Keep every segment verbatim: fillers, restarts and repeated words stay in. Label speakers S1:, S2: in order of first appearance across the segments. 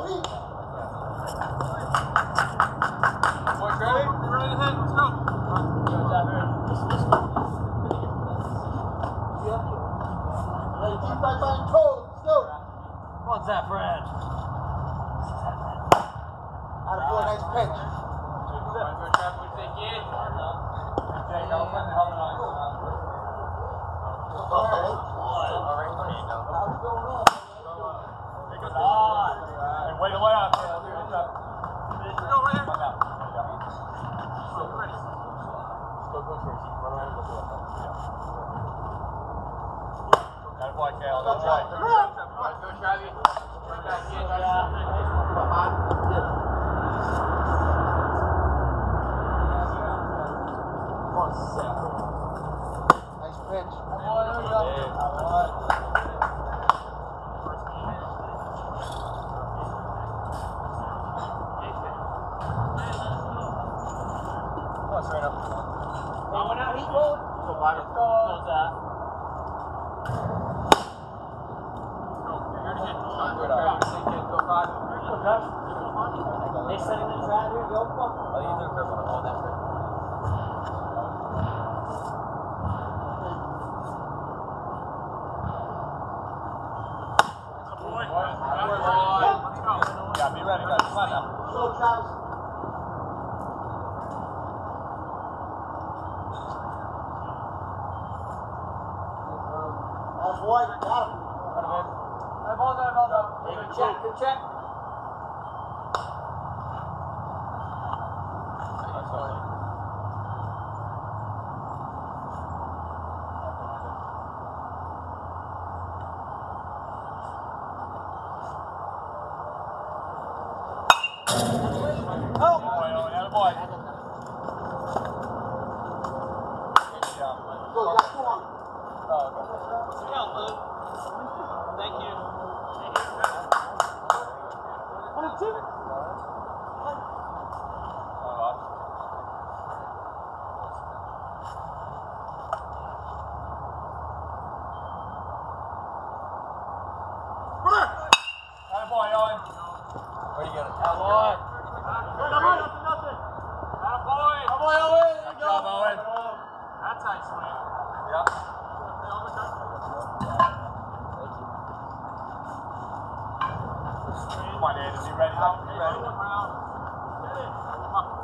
S1: What's that, Fred?
S2: Out of four, nice pitch.
S1: Wait a way out. Go right here. Ready. Go, go, Tracy. Run around and go through that. Got a white, Cal. That's right. All right, go, Travis. Right back in.
S2: Nice pitch.
S1: Oh, there we go. All right. Straight up. Oh, now he's rolling. Go by him. Go. that. Go five. They setting the trap here. Go. Oh, you threw a curve on the ball that way. Boy. Let's go. Yeah, be ready, guys. Come on now.
S2: Go, Travis. Boy, got him. Got him, man.
S1: Hey, ball down, ball down.
S2: Hey, good check, good check.
S1: Oh! Boy, oh, boy.
S2: Go, got two on.
S1: Oh, okay. Sit down, Luke. Thank you. Thank you. One and two. Atta boy, Owen. Where'd you get it? Atta boy. Nothing, nothing, nothing. Atta boy. Atta boy, Owen. There you go. Job, Owen. That's how you swing. Yeah. Come on, Ed. Is he ready? Now? Is he ready? Get it. Come on.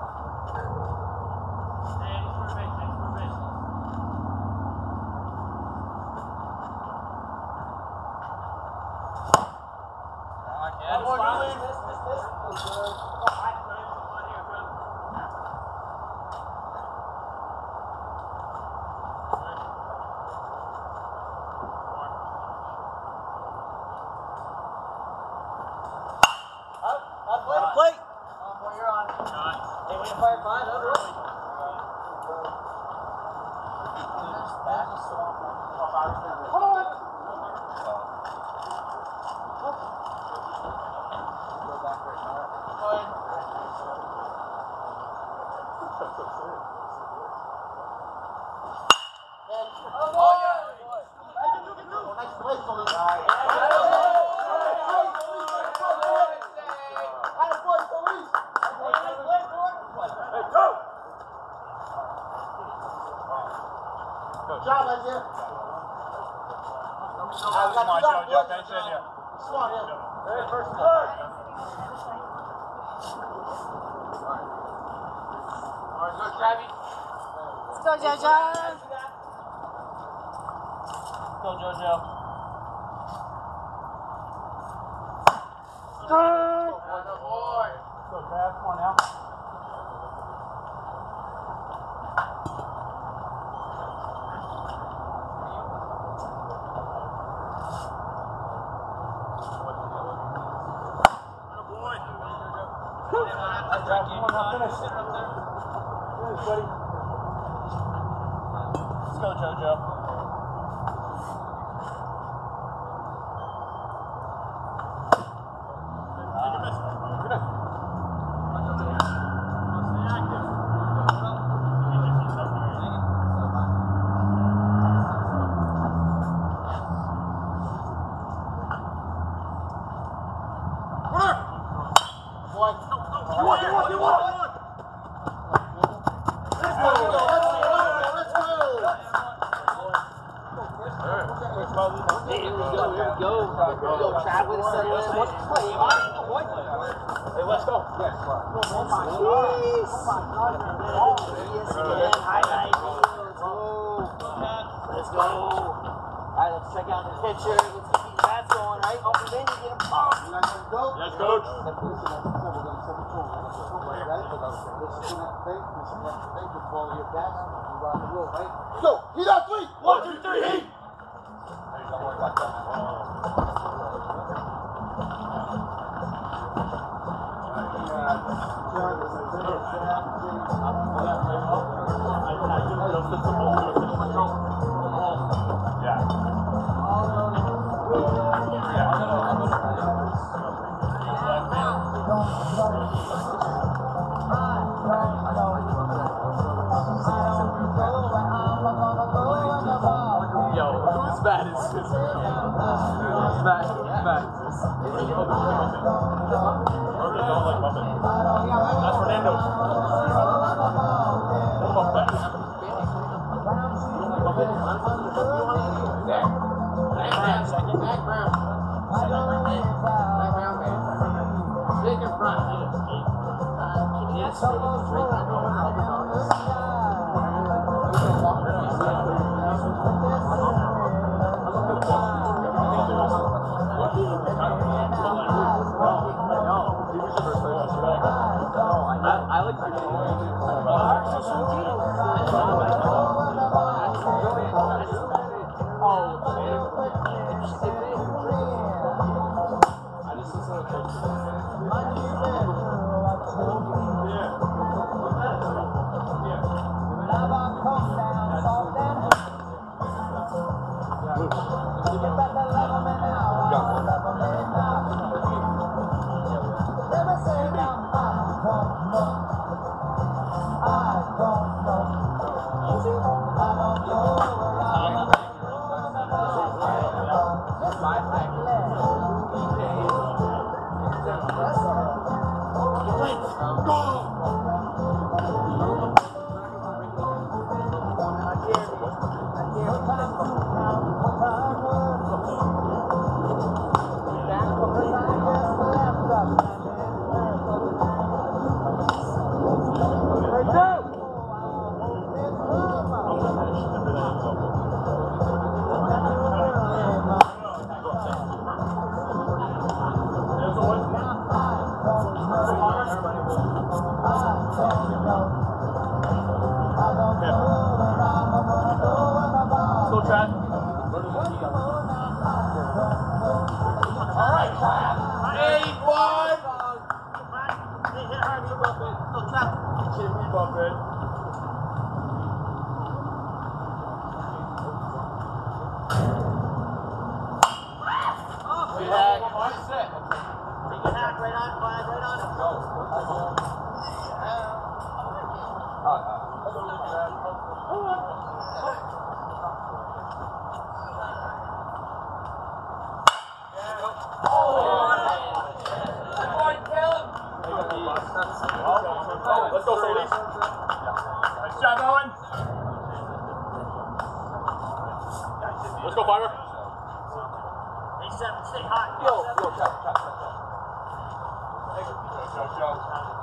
S1: Hey, he's for a base. He's for a base. I can't. Boy, go lead. Miss, miss, miss.
S2: Plate.
S1: Oh, boy, you're on.
S2: Hey, we can fire five, huh?
S1: Come on.
S2: Oh, yeah. Nice play, Police. Good job, Isaiah.
S1: Come on, Joe, Joe, thanks, Isaiah.
S2: Smart, yeah.
S1: Very first one. All right, good, Travis.
S3: Let's go, Jojo.
S1: Go, Jojo.
S3: Go.
S1: Boy. Go, Trav. Come on now. Buddy. Let's go, Jojo. Work!
S2: boy.
S1: You want, you want, you want.
S2: Let's go, let's go, let's go.
S4: Hey, here we go, here we go. Here we go, Chad with a set of this. What's the play? You want it, boy?
S1: Hey, let's go. Yes.
S4: Oh my God. E S P N highlight. Let's go. Let's go. All right, let's check out the pitcher. Let's get these bats going, right? Up and then you get them pumped.
S1: Yes, coach.
S2: Go. Heat on three.
S1: One, two, three, heat.
S4: Yo, whose bat is this? Whose bat, whose bat is this?
S1: That's Fernando's. What about that?
S4: I like
S1: Let's go, Solis. Nice job, Owen. Let's go, Fiber.
S4: Stay hot.
S2: Yo, yo, chop, chop, chop.
S1: Show, show.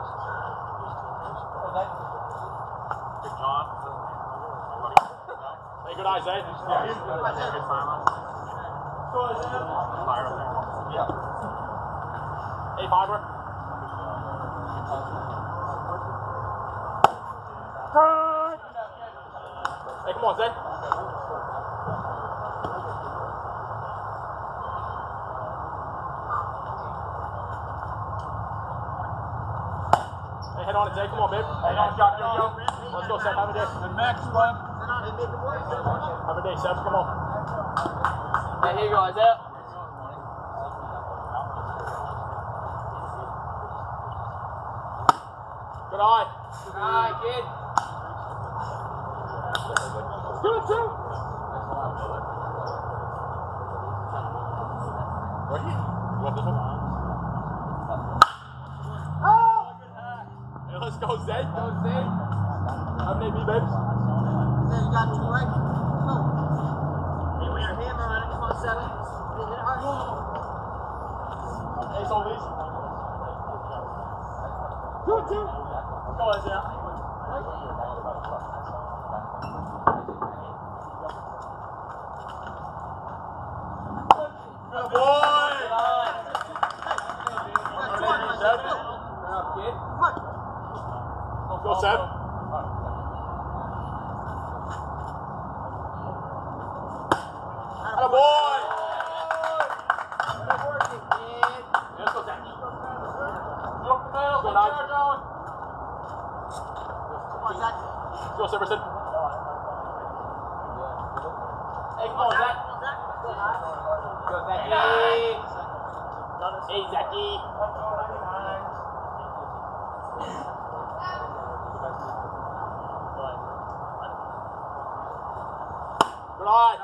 S1: Good John. Hey, good eyes, eh? Yeah, good time. Fire up there. Yeah. Hey, Fiber. Hey, come on, Zay. Hey, head on it, Zay. Come on, babe. Hey, on, Jock, yo, yo. Let's go, Seb. Have a day. The next one. Have a day, Seb. Come on.
S4: Hey, here you go, Isaiah.
S1: Good eye.
S4: Good eye, kid.
S1: Good, too. Right here. You want this one?
S4: Oh!
S1: Let's go, Zay. Go, Zay. How many B, babes?
S2: There, you got two, right? Go.
S4: Hey, we are hammer on it. Come on, seven. Hit it hard.
S1: Ace on these. Two, two. Let's go, Isaiah. Good boy! Let's go, Seb. Atta boy! Let's go, Zach. Go up the middle. Go, nine. Let's go, Severson. Hey, come on, Zach. Go, Zachy. Hey, Zachy. Good eye.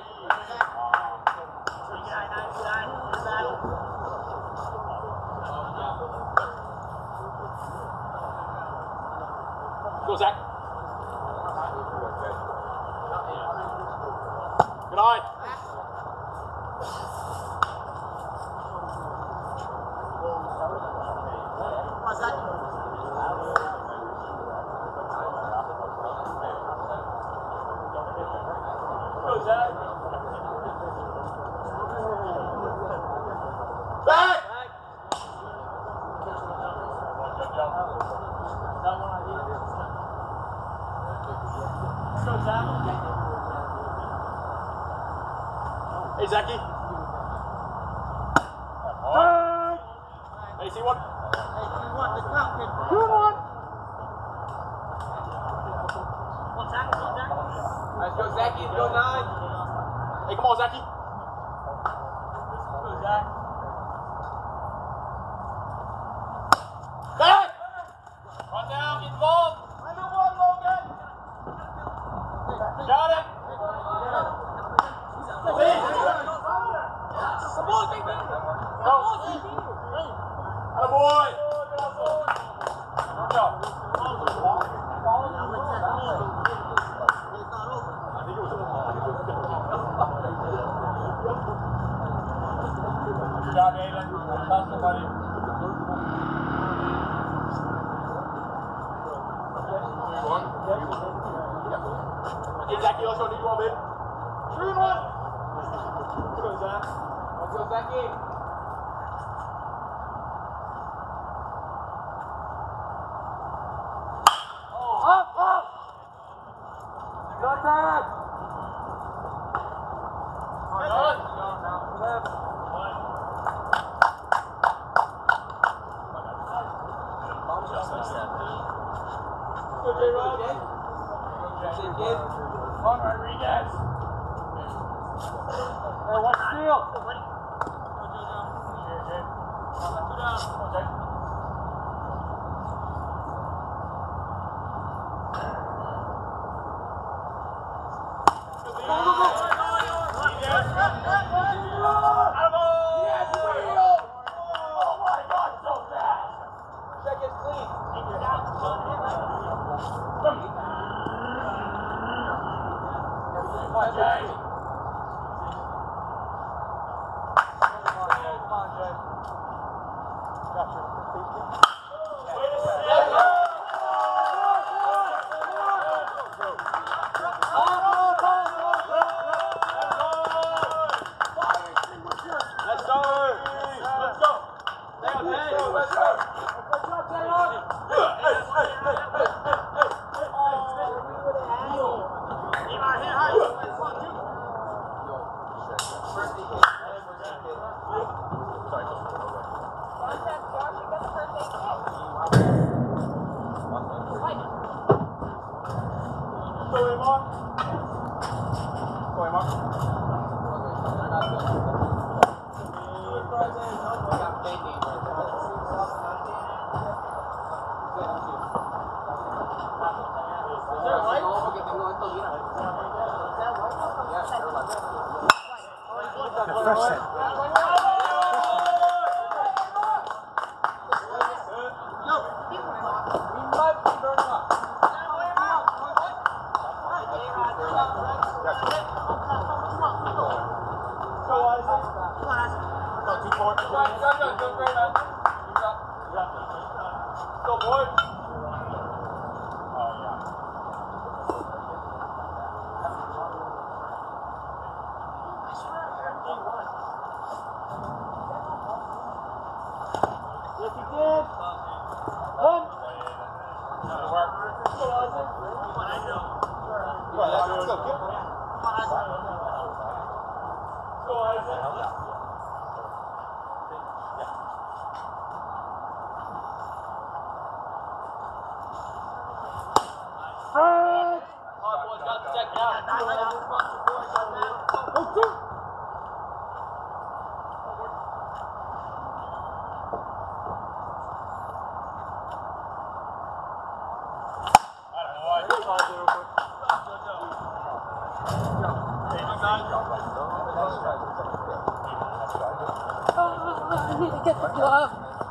S1: Go, Zach. Good eye. Go, Zach. Back. Go, Zach. Hey, Zachy. Hey, see one? Good one. Let's go, Zachy. Let's go, nine. Hey, come on, Zachy. Go, Zach. Back! Run down, get involved. Got it. Atta boy. Good job. Good job, Aiden. Toss somebody. Hey, Zachy, let's go. Need one, babe. Three and one. Let's go, Zach. Let's go, Zachy. Oh. Up, up. Good, Zach. Good. Go, J-Rod. Go, J-Rod. Come on, Rodriguez. Hey, one steal. Go, Jojo. Here, Jay. Two down. Go, Jay. Go, go, go. Oh my God, so fast. Check it clean. Come on, Jay. Come on, Jay. Gotcha. Let's go. Let's go. Let's go. Let's go. First set. Go, boy.
S4: Yes, he did. One.
S1: Good work.
S2: Come on, let's go. Come on, Isaac.
S1: Go, Isaac.
S4: Frank.
S1: Hard boys got the second out.
S3: Oh, I need to get the glove.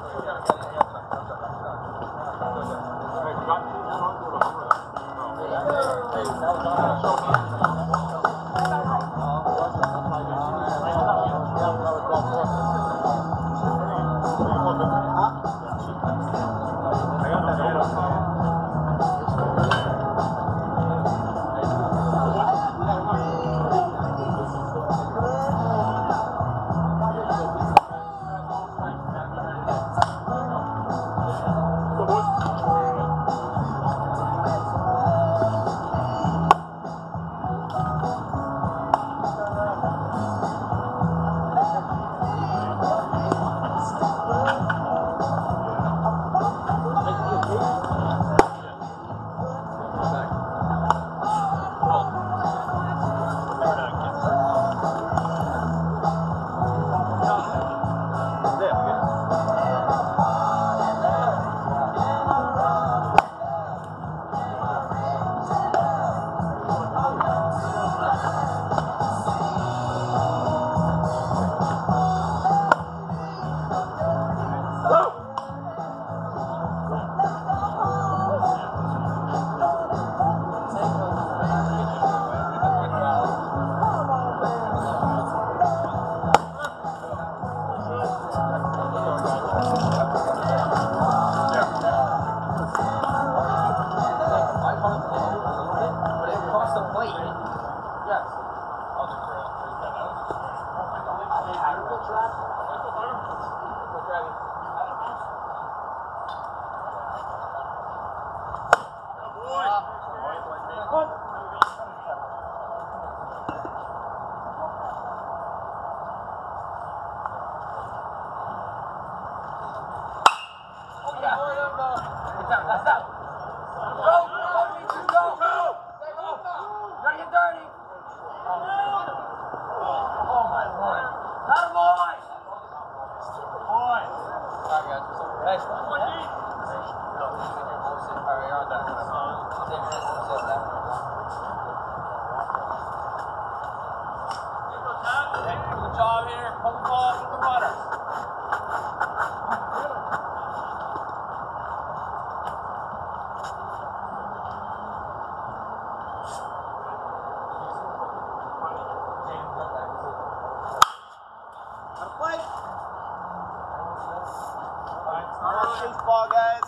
S2: Ball, guys.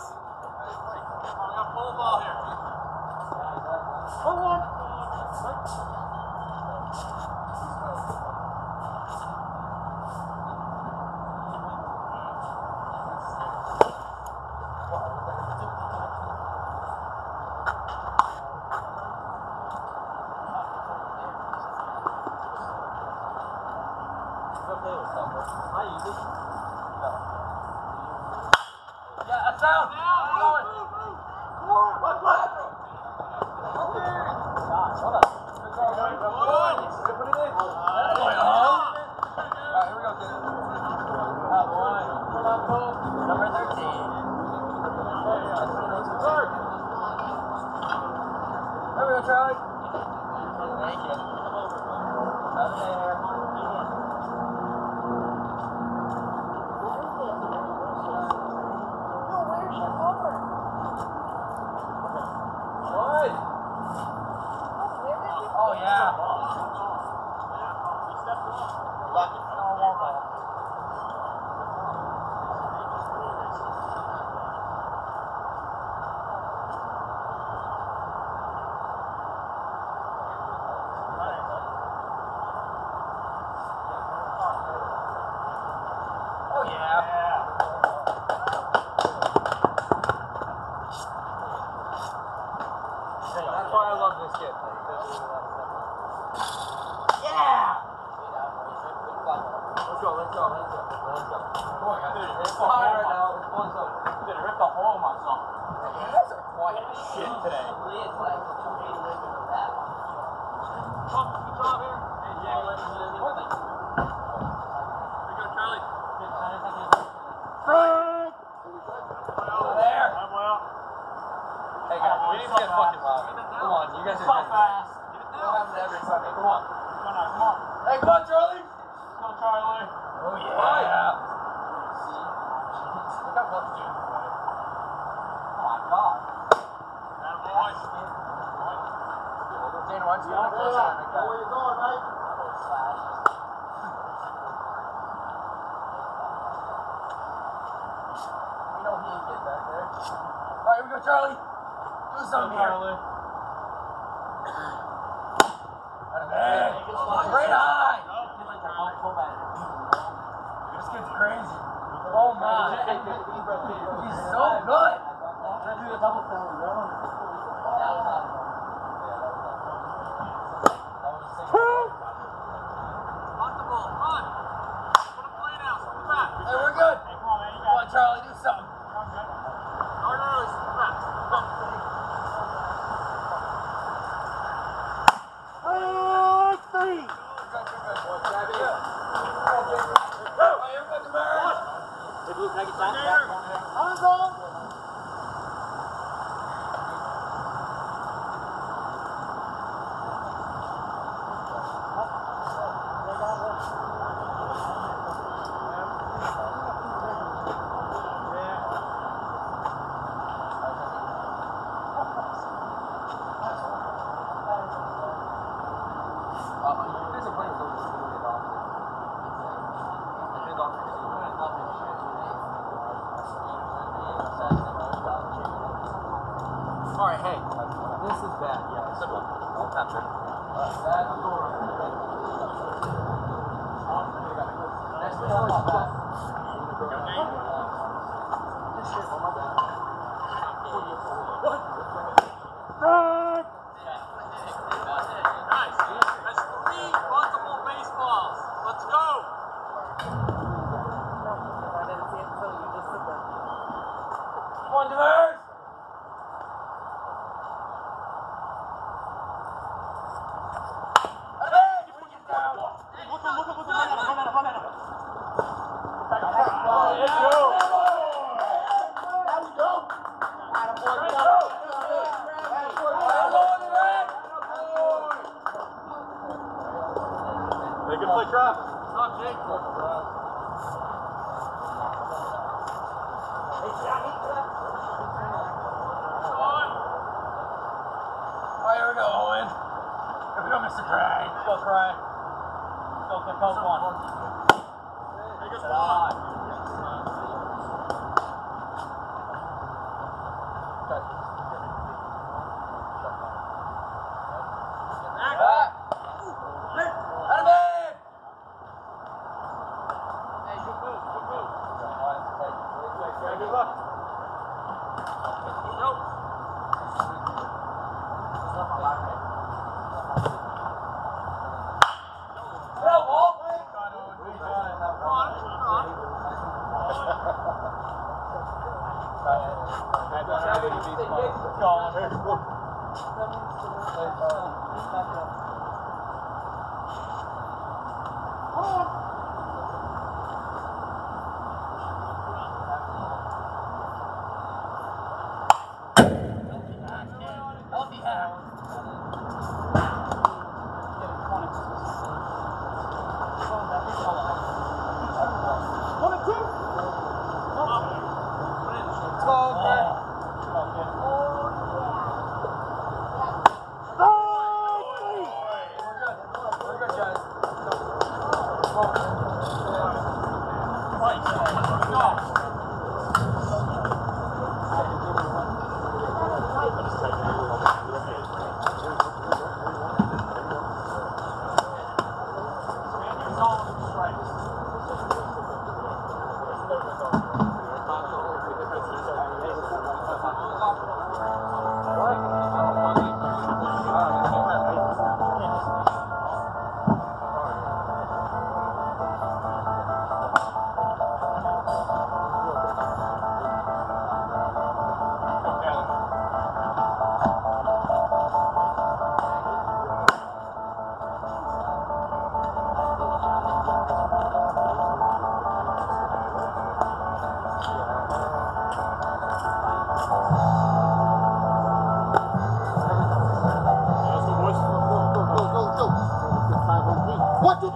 S1: We got full ball here.
S4: Hold on.
S1: Yeah, that's out.
S4: Number thirteen.
S1: There we go, Charlie.
S4: Thank you.
S1: Out there.
S3: No, where's your phone?
S1: the hole myself. You guys are quiet as shit today.
S4: It's like,
S1: Oh, good job here. Hey, yeah, let's go, Charlie.
S3: Frank!
S1: There. Hey guys, we need to get fucking loud. Come on, you guys are so fast. We'll have it every Sunday. Come on. Come on, come on. Hey, come on, Charlie. Let's go, Charlie. Oh yeah. Look how close you are. Oh my god. That boy. Dana, why don't you get closer to the guy?
S2: Where you going, Mike?
S1: We know he ain't get back there. Alright, here we go, Charlie. Do something here. Charlie. Great eye! This kid's crazy. Oh my. He's so good. Hey, we're good. Come on, Charlie, do something. Alright, hey, this is bad. Yeah, simple. I'll tap it. Next one, not bad. This shit, oh my bad. What? Nice. That's three multiple baseballs. Let's go. Come on, Devers.
S2: They can play trap.
S1: Stop, Jake. Alright, here we go, Owen. Here we go, Mister Cray. Let's go, Cray. Let's go, get both one. Take us one. Back.
S2: Good luck.
S1: Nope. Hello, Walt.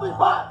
S1: Please, bye.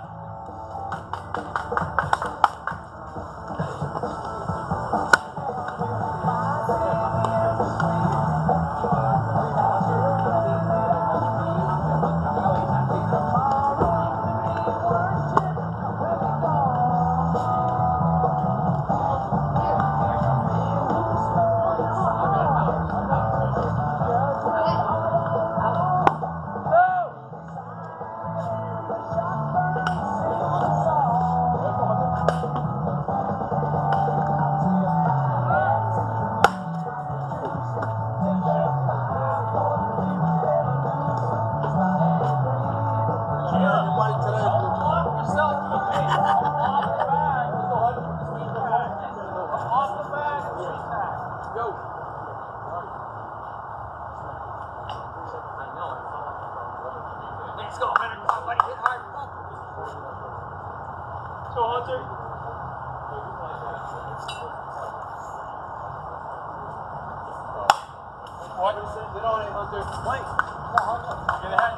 S1: What? Sit on it, Hunter. Wait. Get ahead.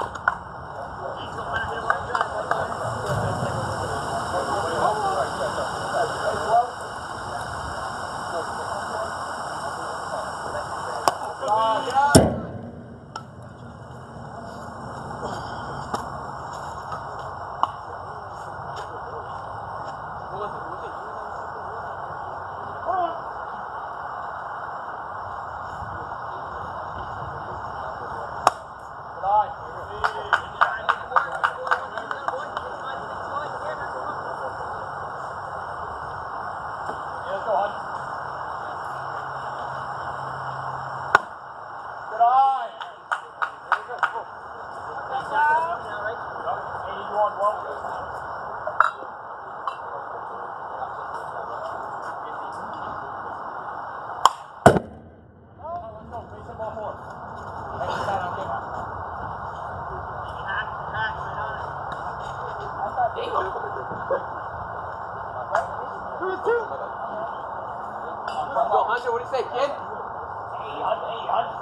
S1: Hunter, what do you say, kid? Hey, Hunter, hey, Hunter.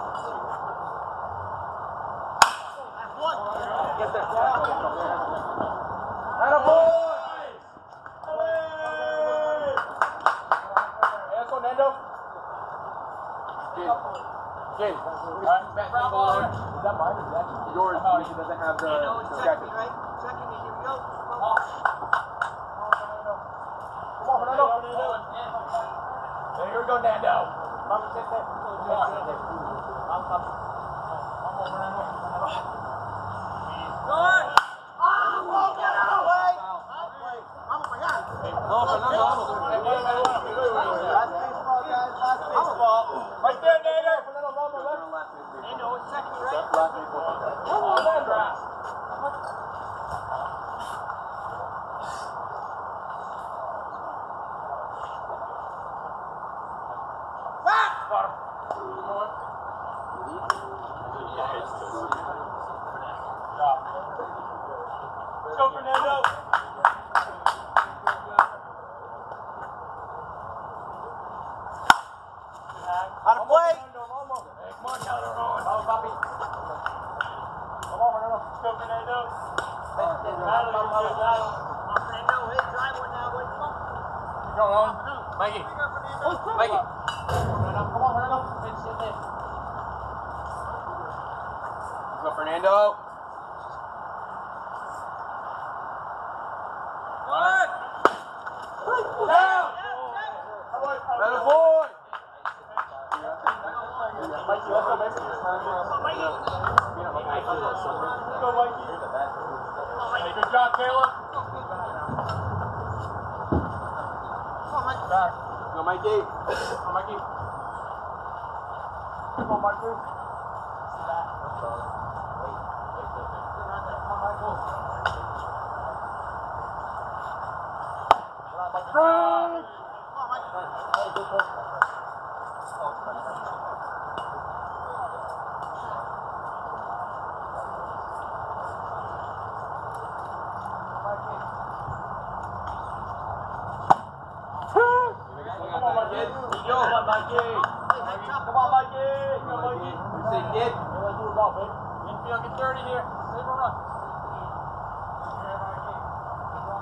S1: That's one. Get that. Atta boy! Hey, let's go, Nando. Kid. Kid. Alright, Matt, go on. Is that mine or is that yours? Because it doesn't have the scratches. Right? Checking me, here we go. Come on. Come on, Fernando. Here we go, Nando. Come on. Come on. Go on. Oh, get out of the way. Vamos para allá. No, Fernando, vamos. Last baseball, guys. Last baseball. Right there, Nando. Fernando, vamos. Nando, checking me, right? Last baseball. Come on, Nando. Let's go, Fernando. How to play? Hey, come on, Nando. Vamos, papi. Come on, Fernando. Let's go, Fernando. Battle, battle, battle. Come on, Fernando. Hey, drive one now, boy. Come on. Keep going on. Mikey. Mikey. Come on, Fernando. Let's go, Fernando. Good job, Caleb. Back. Go, Mikey. Go, Mikey. Come on, Mikey. Come on, Mikey. Come on, Mikey. You say, kid. Let's do it all, baby. Infield, get dirty here. Save a run.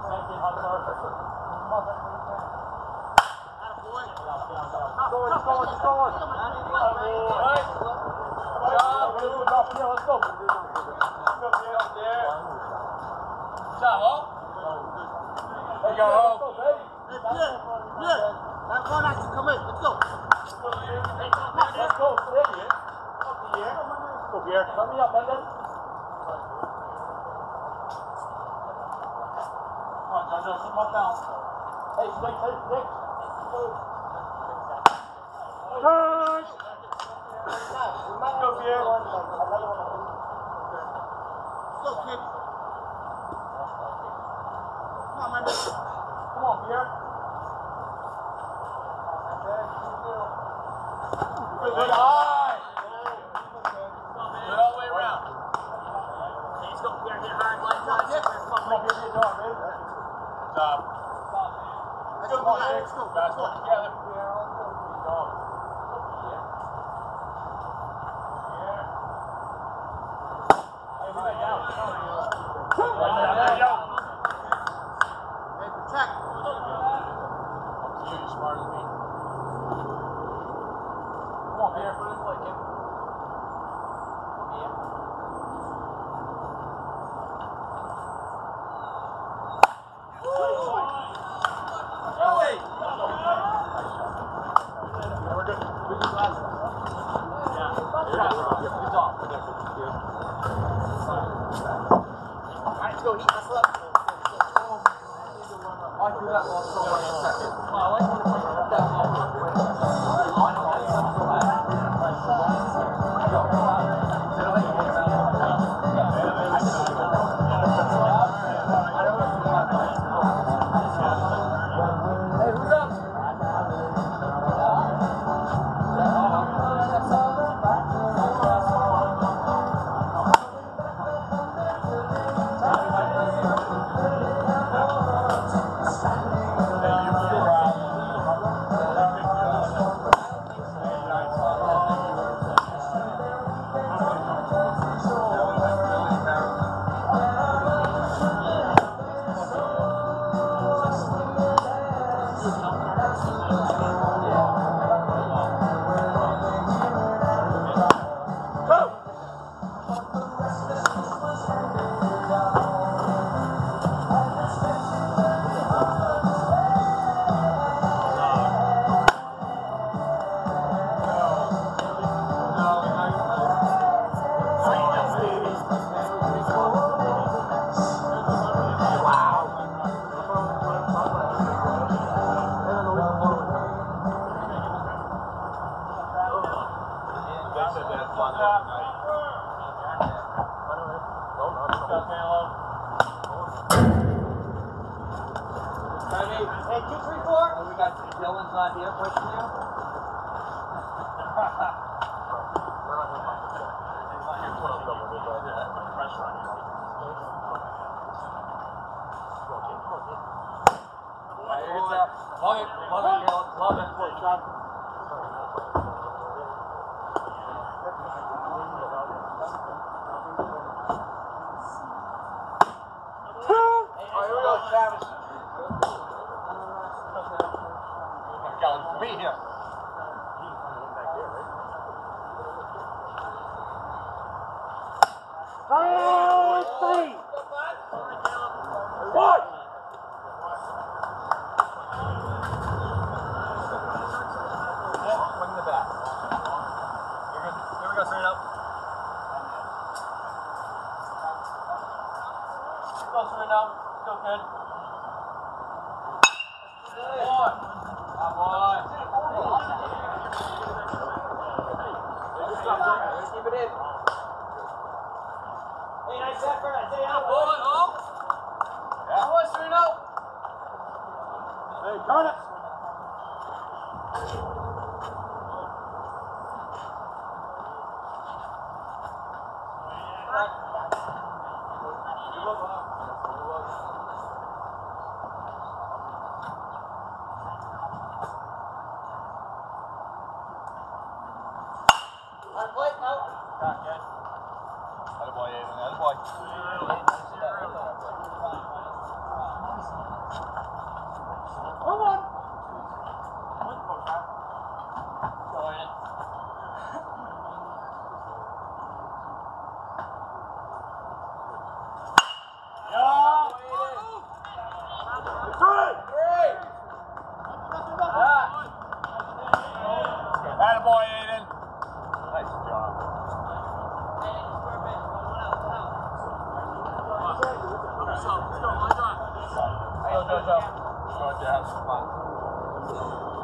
S1: Attaboy, Aiden. Attaboy.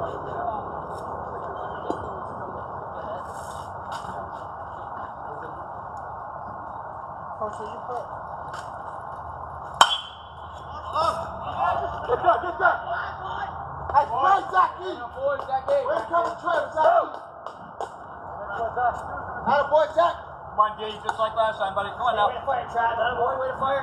S4: Coach, where'd you put?
S2: Get that, get that! Hey, play, Zachy!
S1: Boy, Zachy!
S2: Where's the cover Trevor, Zachy? Atta boy, Zach!
S1: Come on, Gage, just like last time, buddy. Come on now.
S4: Way to fire, Trav. Atta boy, way to fire.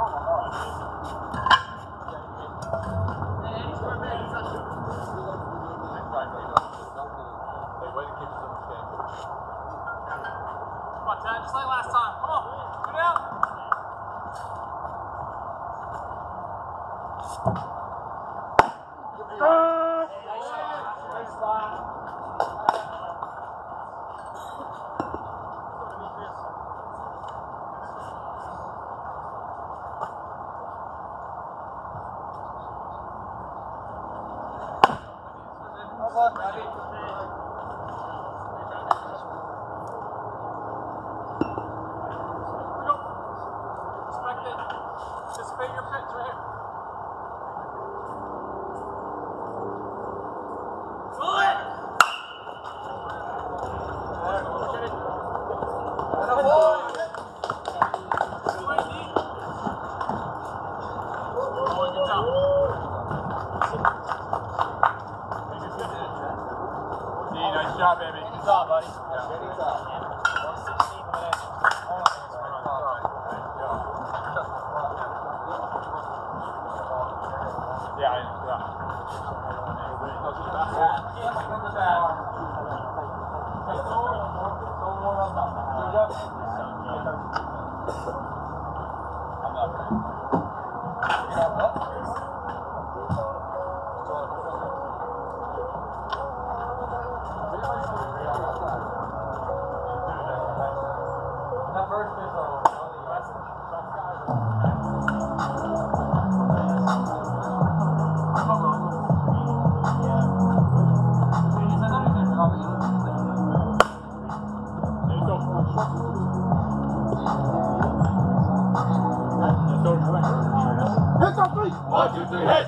S1: Hey, way to keep us in this game. Come on, Ted, just like last time. Come on, get it out.
S4: Nice spot.
S1: Anticipate your pitch right here. Pull it! Atta boy! Boy, good job. D, nice job, baby. Good job, buddy. Yeah.
S2: Good job.
S1: Yeah, yeah. That first is
S2: Hits on three!
S1: one, two, three, hit!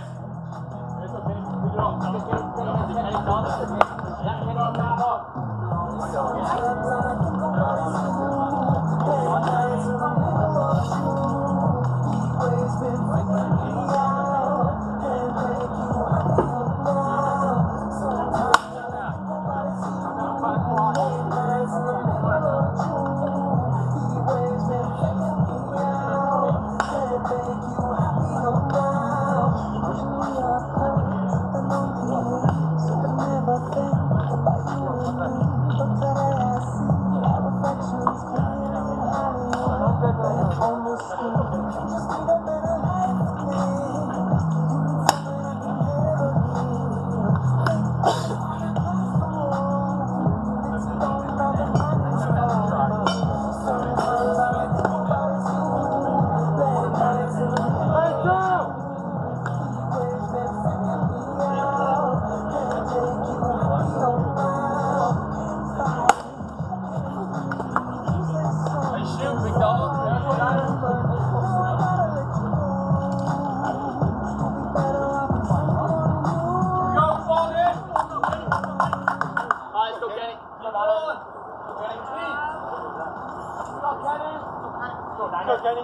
S2: Go, Kenny.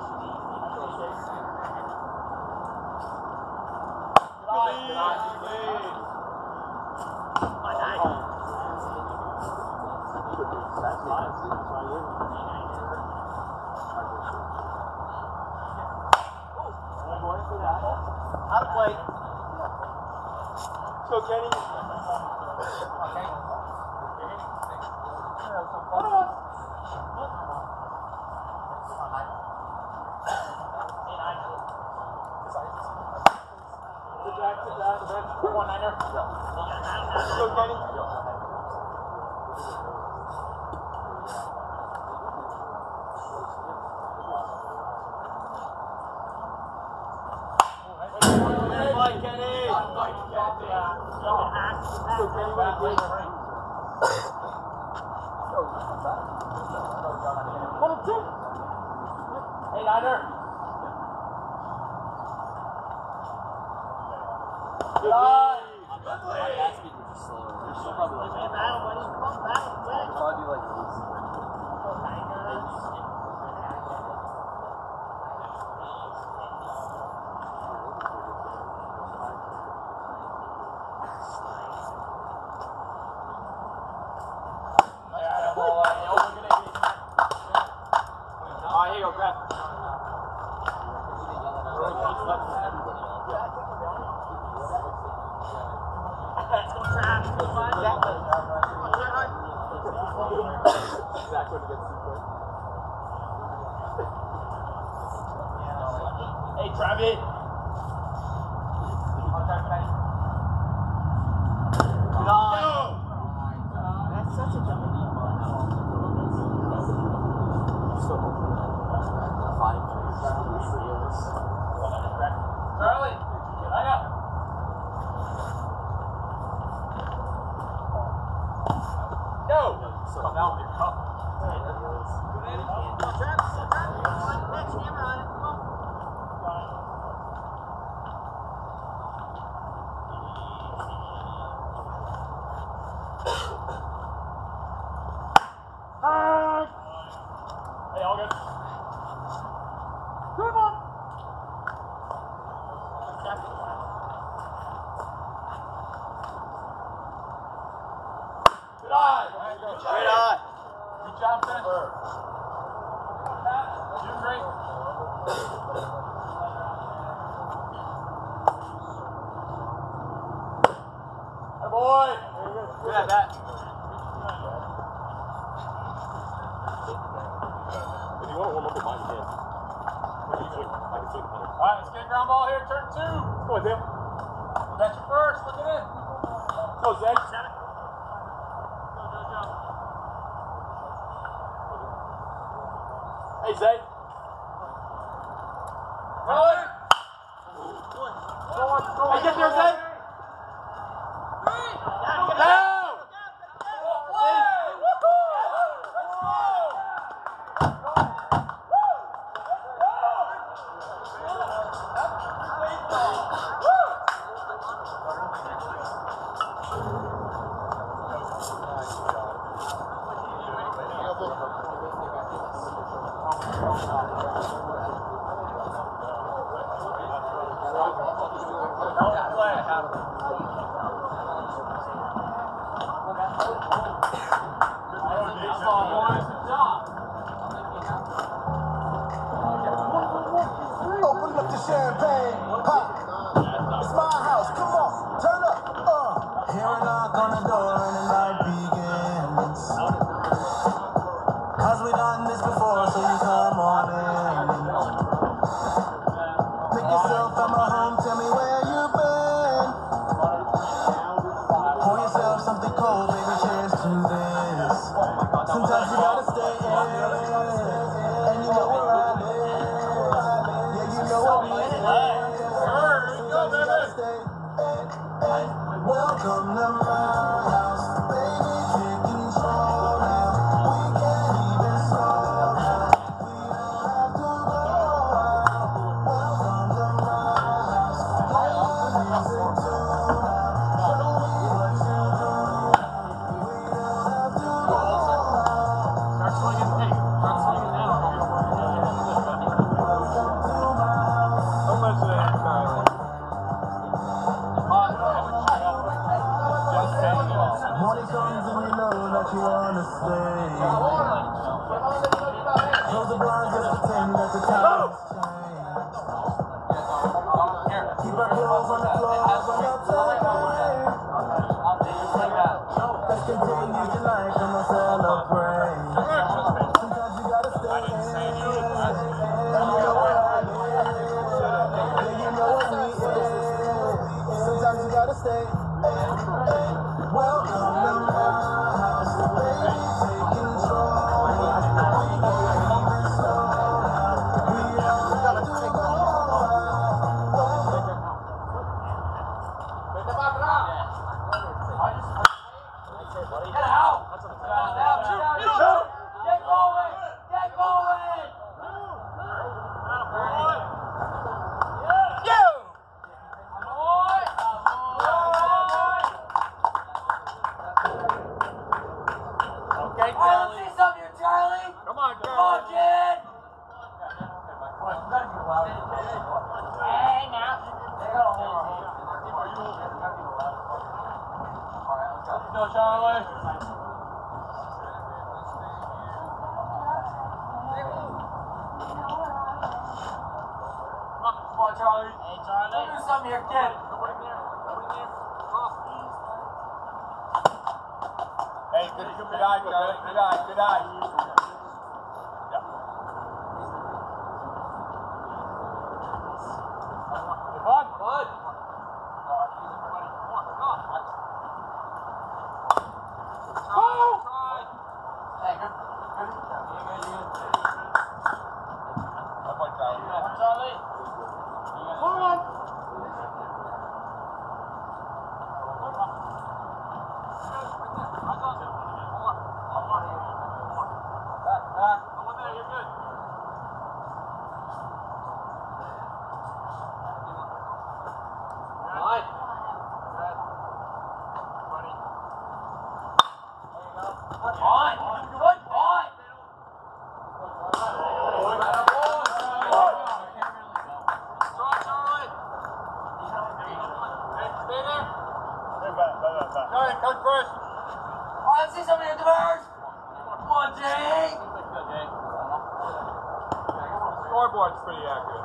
S4: Out of play.
S2: Go, Kenny.
S1: One niner.
S2: Go, Kenny.
S4: Play, Kenny.
S2: Go, Kenny. One and two.
S1: Hey, Niner.
S2: Good.
S1: Nice.
S4: That's slower. They're still probably like that. Battle, buddy. Come on, battle. Quick.
S1: It'll probably be like this.
S4: Alright, here you go, grab. Hey, Travis. Good on. That's such a jump.
S1: Charlie, line up. Go. Come down with your cup.
S4: Next camera on it. Come on.
S1: Hey, all good.
S3: Come on.
S1: Good eye.
S4: Straight on.
S1: Good job, Finn. You great. Hey, boy.
S4: Good at that.
S2: If you want to warm up with mine, you can. I can swing, I can swing the punter.
S1: All right, let's get a ground ball here. Turn two.
S2: Go on, Tim.
S1: That's your first. Look it in.
S2: Go, Zach. Hey, Zay.
S1: Roll it.
S2: Go on, go on. Hey, get there, Zay.
S1: Down.
S5: Open up the champagne, pop. It's my house, come on, turn up, uh. Hear a knock on the door and the night begins. Cause we done this before, so you come on in. Make yourself at my home, tell me where you've been. Pour yourself something cold, baby, cheers to this. Sometimes you gotta stay in, and you know where I live. Yeah, you know what we is. Sometimes you gotta stay in. Welcome to my house, baby, take control now. We can't even slow down. We don't have to go out. Welcome to my house, play the music too now. Show me what you do. We don't have to go out.
S1: Start swinging. Hey, start swinging now.
S2: How much of that, Tyler?
S5: Morning comes and you know that you wanna stay. Close the blinds, just pretend that the time has changed. Keep our clothes on the floor, but not tonight. Let's continue tonight, come on, celebrate. Sometimes you gotta stay in, and you know what I live. Yeah, you know what we is. Sometimes you gotta stay in. Welcome to my house, baby, take control. We can't even slow down. We don't have to go out.
S1: Get out. Go, Charlie. Come on, Charlie.
S4: Hey, Charlie.
S1: Do something here, kid. Hey, good, good eye, Charlie. Good eye, good eye. Yeah. Hey, bud, bud. Hey, good. Good. You good, you good. One point, Charlie. Come on, Charlie. Come on. Back, back. Over there, you're good. Fine. Good. Buddy. There you go. Good boy. Good boy. Try, Charlie. Hey, stay there.
S2: Hey, back, back, back, back.
S1: All right, coach first. Oh, let's see somebody in the bars. Come on, Jay. Scoreboard's pretty accurate.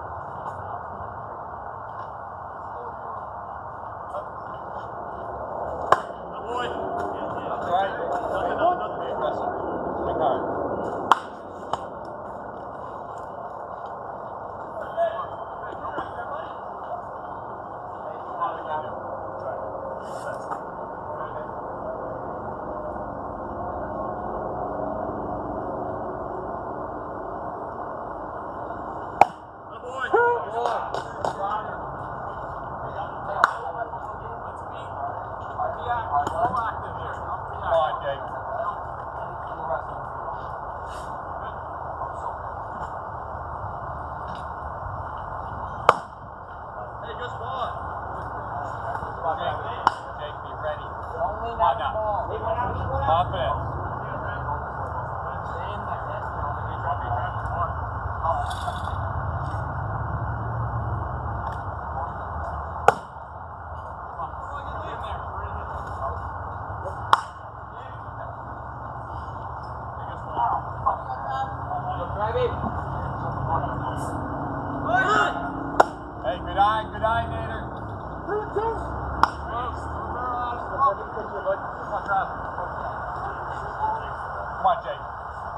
S2: Boy.
S1: That's right. Nothing, nothing, nothing. Be aggressive. Swing hard. Hey, good eye, good eye, Nader. Come on, Jake.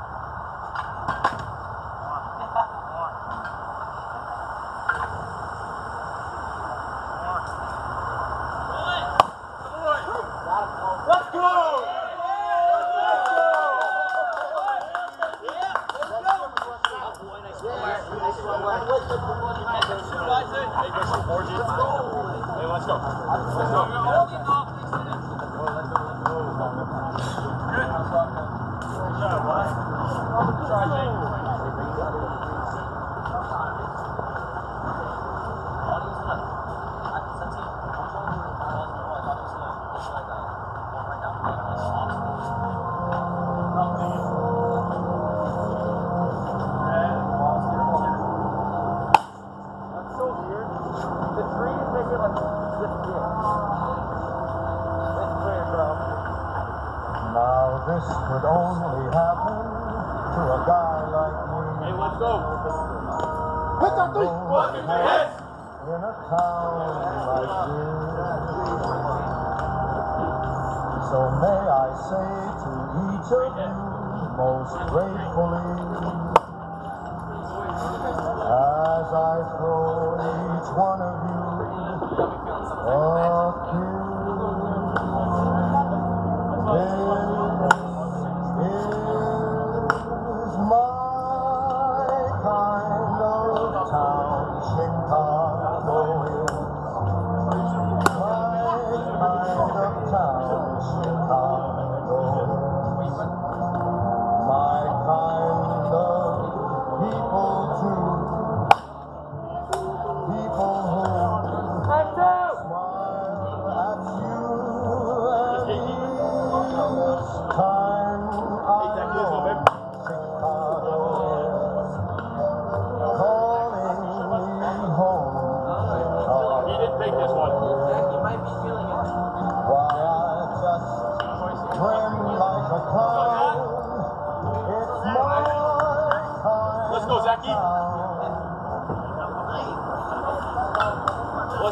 S1: Let's go! Hey, let's go. Let's go. Good. Good job, boy. Try, Jake.
S5: Now this could only happen to a guy like me.
S2: Hey, let's go.
S5: Hit that three! Yes! In a town like this. So may I say to each of you most gratefully, as I throw each one of you a kiss.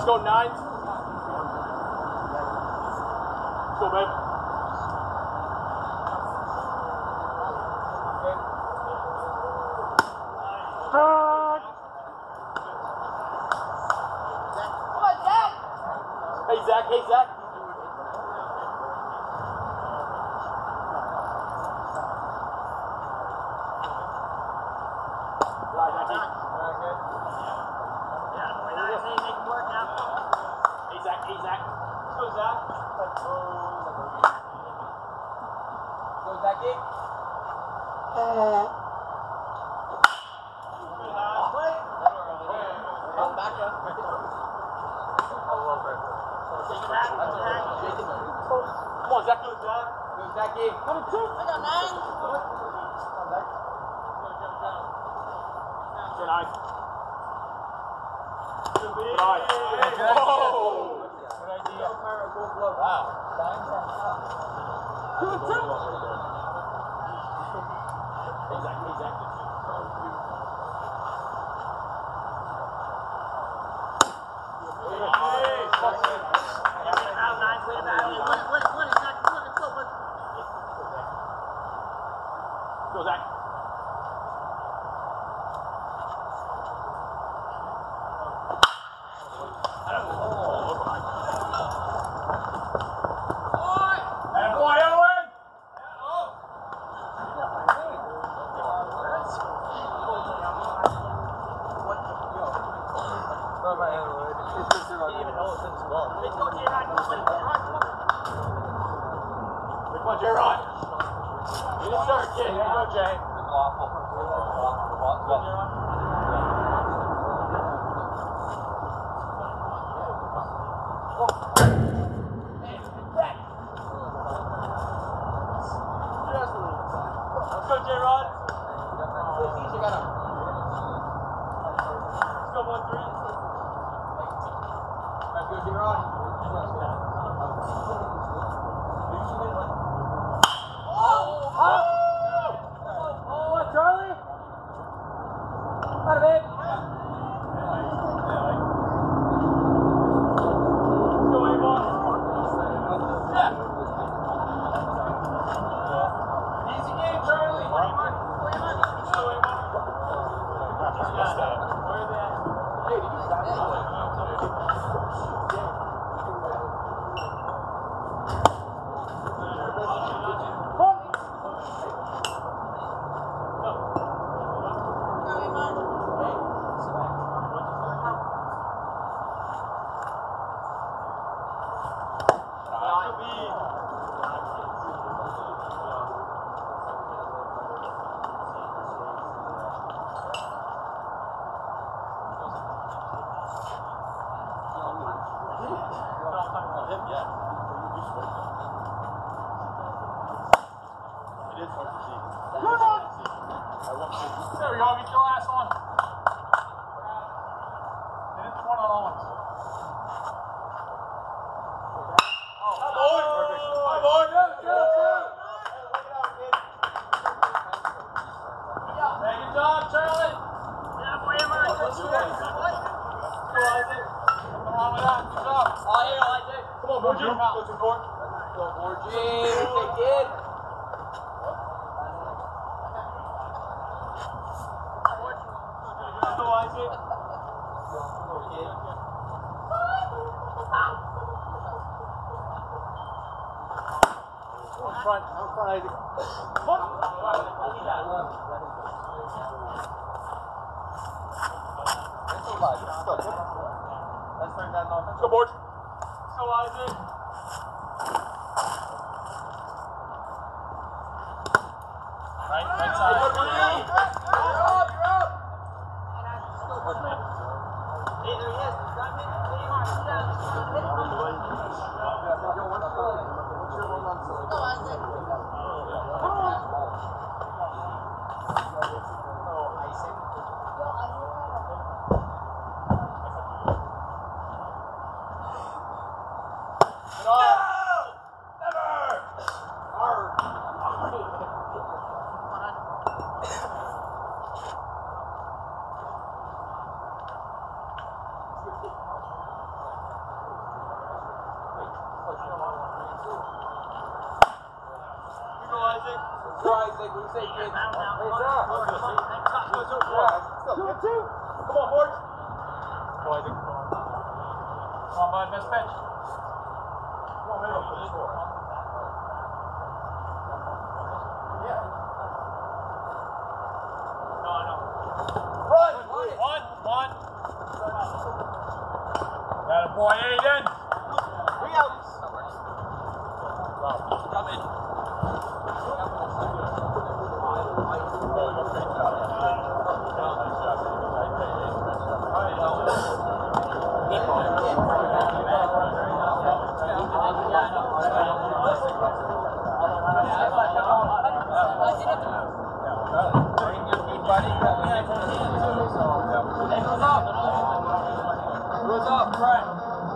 S2: Let's go nines. Let's go, babe. Hey Zach, hey Zach. Hey Zach, hey Zach. Let's go Zach.
S1: Go, Zachy. I'm back up.
S2: Come on, Zach. Go, Zach.
S1: Go, Zachy.
S4: I got nine.
S2: Good eye. Good eye. Oh!
S1: Good idea. Wow.
S2: Hey Zach, hey Zach. Go Zach. Boy, Owen! Come on, J-Rod. You didn't start, kid. Here you go, Jay.
S1: Waffle. Waffle. Waffle.
S2: Let's go, J-Rod. Let's go, one three.
S1: Let's go, J-Rod.
S3: Oh, Charlie? Out of it.
S2: Let's go, A-Ball.
S1: Easy game, Charlie.
S2: Let's go, A-Ball. Where are they at?
S1: Hey, did you stop?
S2: There we go, get your last one. And it's one on Owens. Oh, hi, boy. Hi, boy. Hey, good job, Charlie.
S4: Yeah, boy, am I?
S2: Let's go, Isaac. Come on with that. Good job.
S1: Oh, here, I did.
S2: Come on, Borgie. Go to court.
S1: Go, Borgie. Take it.
S2: Go, Isaac.
S1: Go, kid.
S2: Out front. Out front, Isaac.
S1: Let's go, Isaac. Let's go. Let's bring that on.
S2: Let's go, Borge. Let's go, Isaac. Right, right side.
S1: You're up, you're up.
S4: Hey, there he is. Got me. There you are. Sit down. Go, Isaac.
S2: Never! Hard.
S1: Sorry, Isaac, we say kids. Hey, Zach. Two, two. Come on, Borge.
S2: Go, Isaac.
S1: Come on, bud. Best pitch. Come on, middle. For the score. Yeah. No, no. Run! One, one. Got a boy, Aiden. Three outs. Come in. What's up, Brian?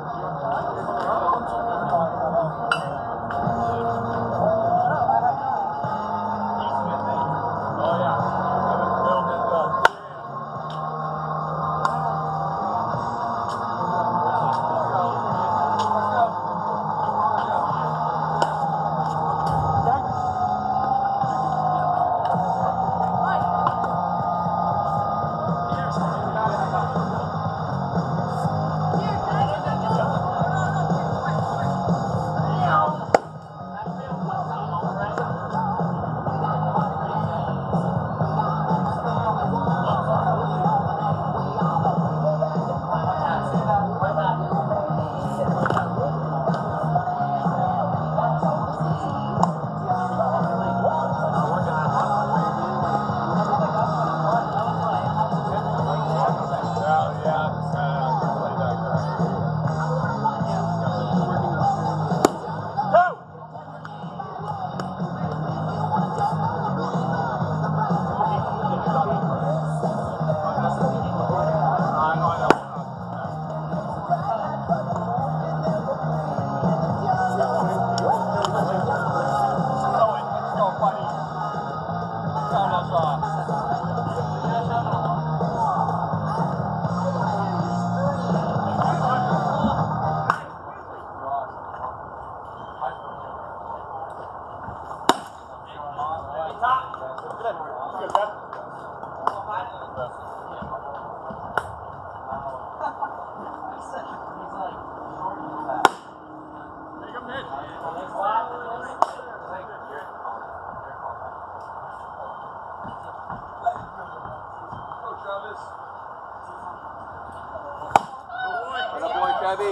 S1: Heavy.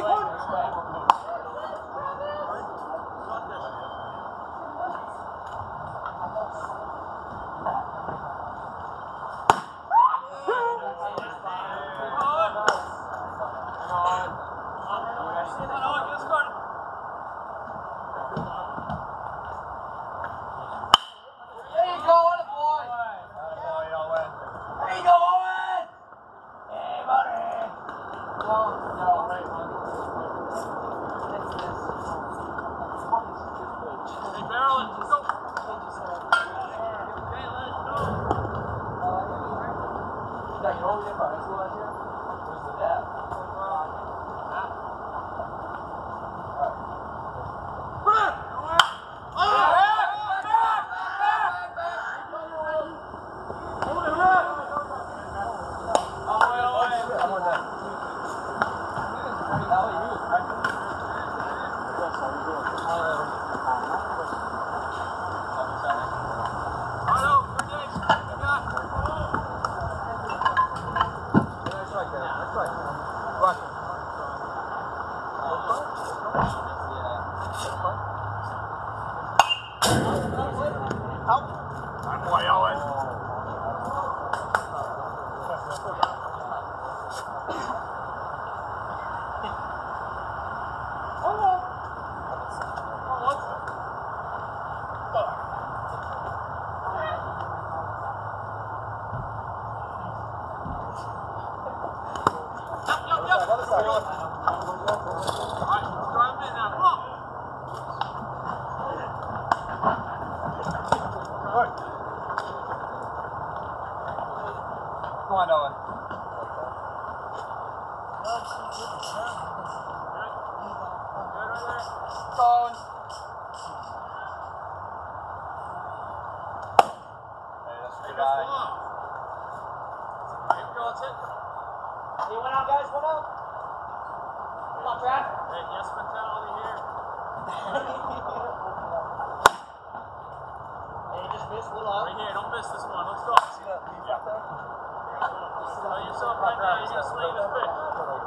S3: miss this one. Let's go. See that leaf up there? Tell yourself right now you're going to swing this pitch.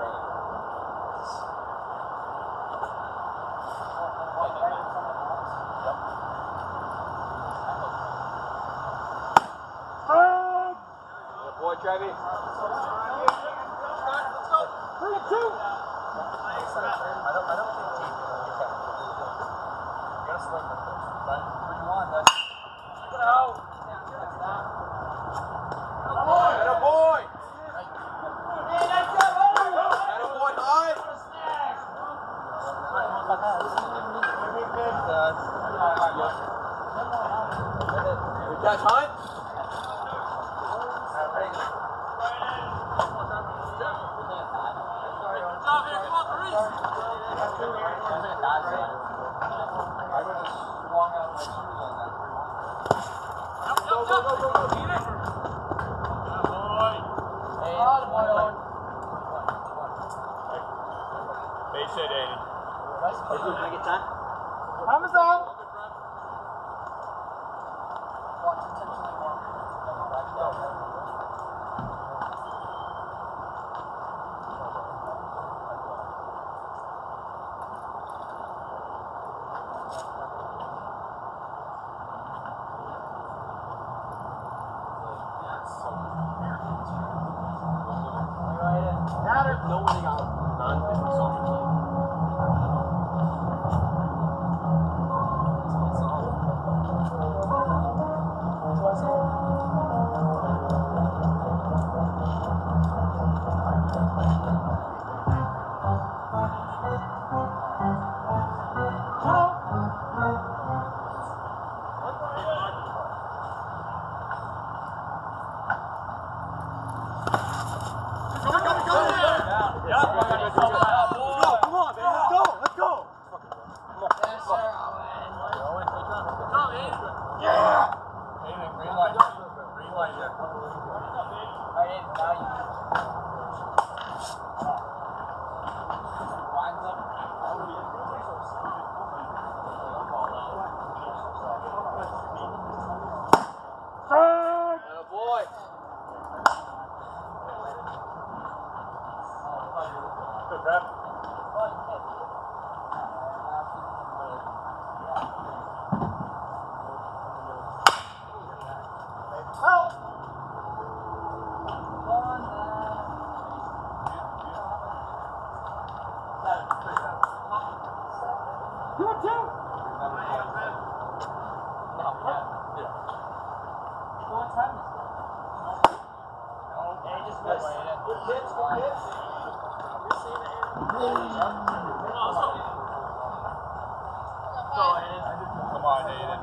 S1: Good boy, Trevi.
S3: Three, two.
S1: I don't, I don't think team can get that. You gotta swing with it. But three one, that's. Check it out. Atta boy! Atta boy, high! Good catch, Hunt.
S2: Base hit, Aiden.
S4: Can I get time?
S3: Time is up.
S2: No winning out. Non-fifty song play. Come on, Aiden.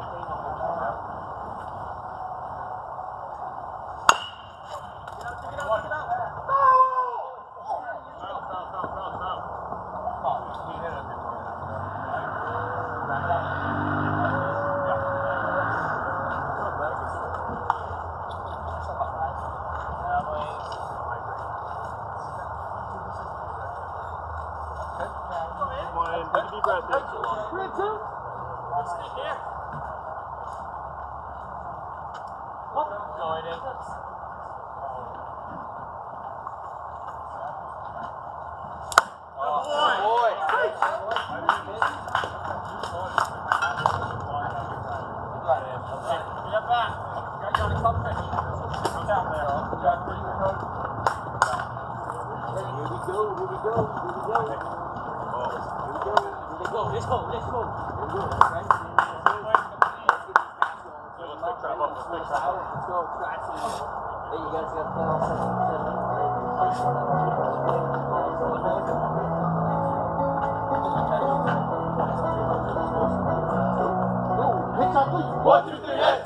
S1: One, two, three, hit!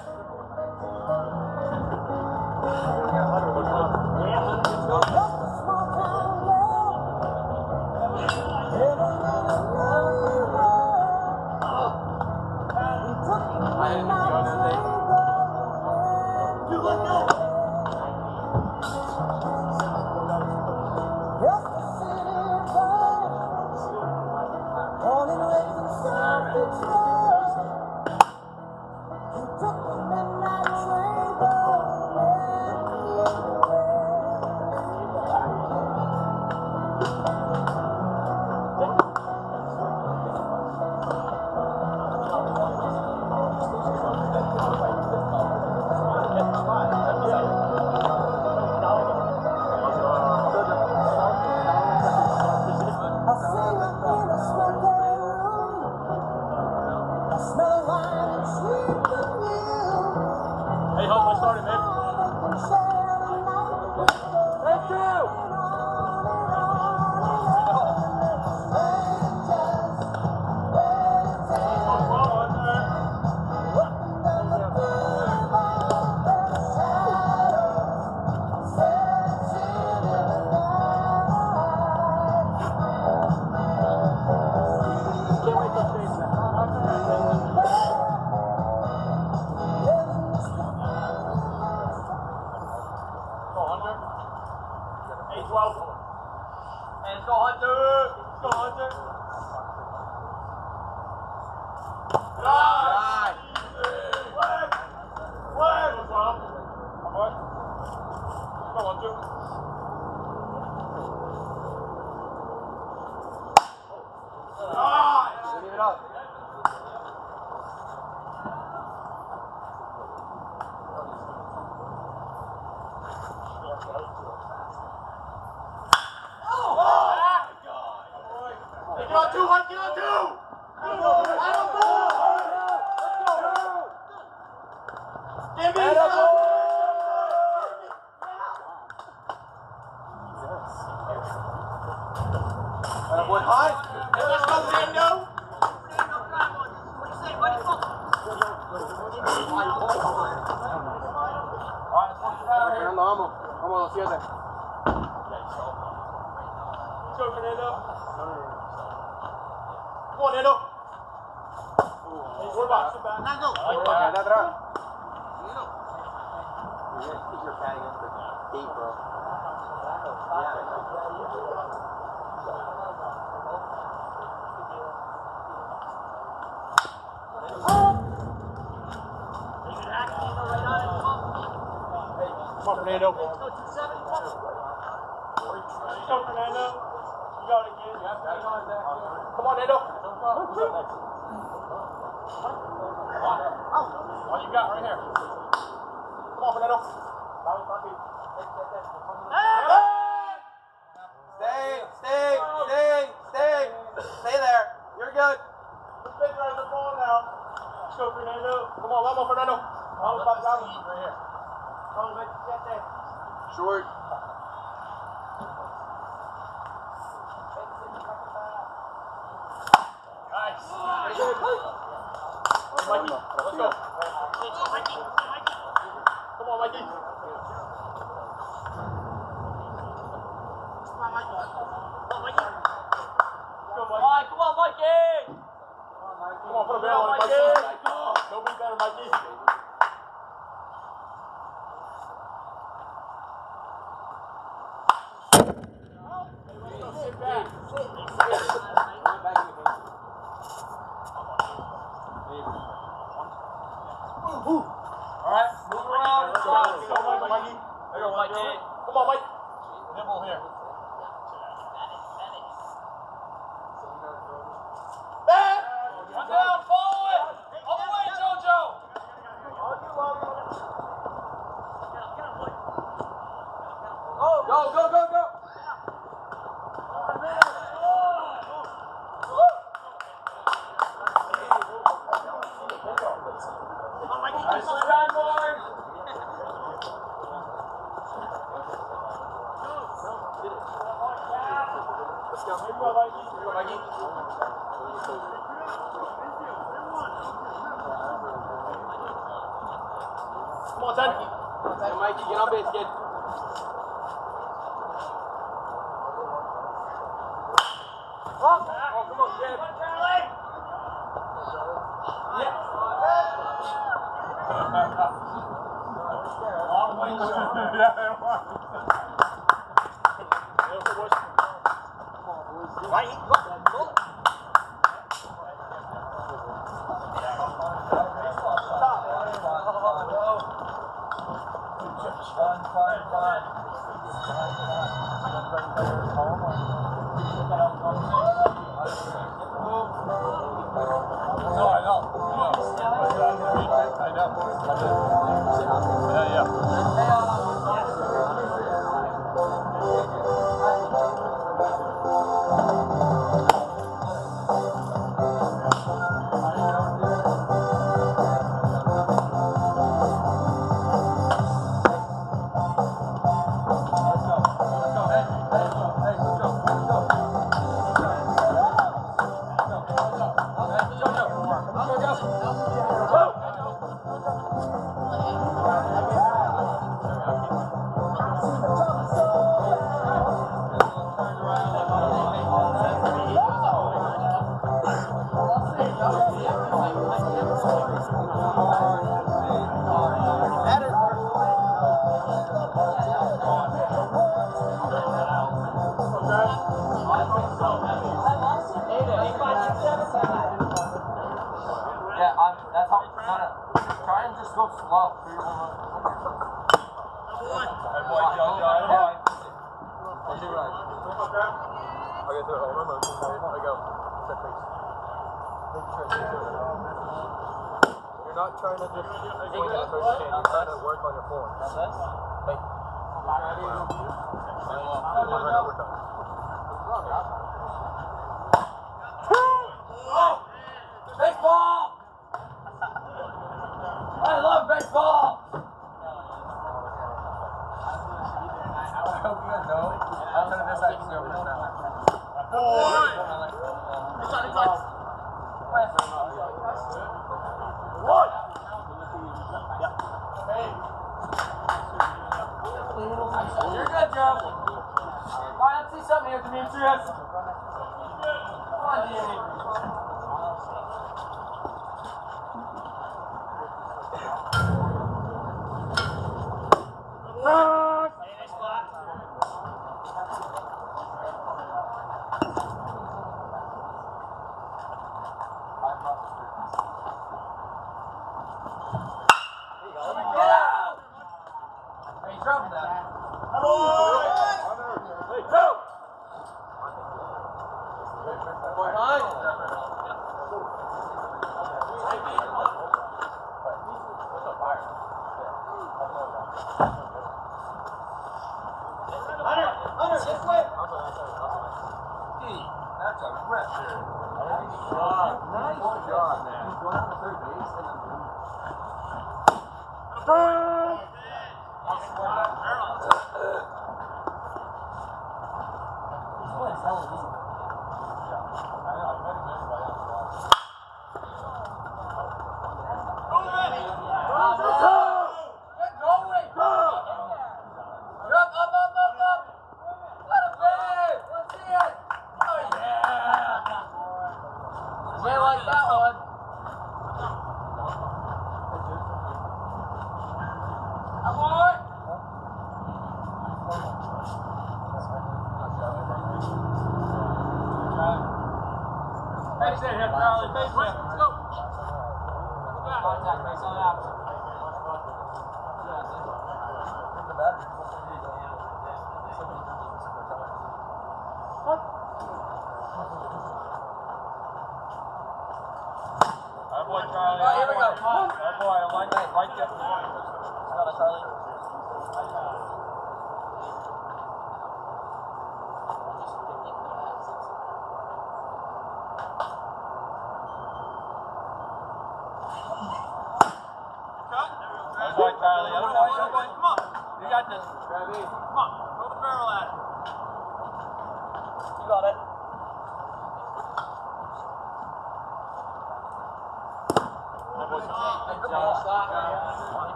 S3: Hey, Hunt, let's start it, man.
S1: Thank you.
S3: Let's go, Hunter! Let's go, Hunter! Right! What? What? Come on. Come on, Hunter. Right!
S1: Leave it up.
S3: Get on two, Hunt, get on two! Out of ball! Let's go! Give me some!
S1: Uh, boy, high.
S3: Hey, let's go, Nando!
S1: Fernando, vamos. Vamos, los siete.
S3: Let's go, Fernando. Come on, Nando. Hey, we're back, we're back.
S4: Nando.
S1: Quédate atrás.
S4: You're keep your pad against the gate, bro.
S3: Come on, Fernando. Let's go, Fernando. You got it again. Come on, Nando. What you got right here? Come on, Fernando.
S1: Stay, stay, stay, stay. Stay there. You're good.
S3: Let's pitch right the ball now. Let's go, Fernando. Come on, vamos, Fernando. Vamos, back down. Right here. Come on, let's get there.
S1: Short.
S3: Nice. Hey, Mikey, let's go. Come on, Mikey. Alright, come on, Mikey! Come on, put a barrel on it, Mikey. Don't be better, Mikey. Sit back. Alright, move around. Let's go, Mikey. There you go, Mikey. Come on, Mike. Nibble here. Back! One down, follow it! All the way, Jojo! Go, go, go, go! Nice time, boys! Let's go. Here you go, Mikey. Here you go, Mikey. Come on, Ted.
S1: Hey, Mikey, get on base, kid.
S3: Oh, oh, come on, kid. Charlie! Yes. Long way, yeah, it was. Right, go, go. Fun, fun, fun. No, I know. I know. Yeah, yeah.
S1: Yeah, I'm, that's how, no, no. Try and just go slow. Hey, boy, John, John, boy. I'll do right. I'll get through it. Remember, there we go. Set face. You're not trying to just swing at the first hand. You're trying to work on your form. Hey. Baseball! I love baseball! I hope you guys know. I'm gonna miss that too. Boy! Inside, inside. What? You're good, Joe. Alright, let's see something here, Demetrius. Come on, Danny.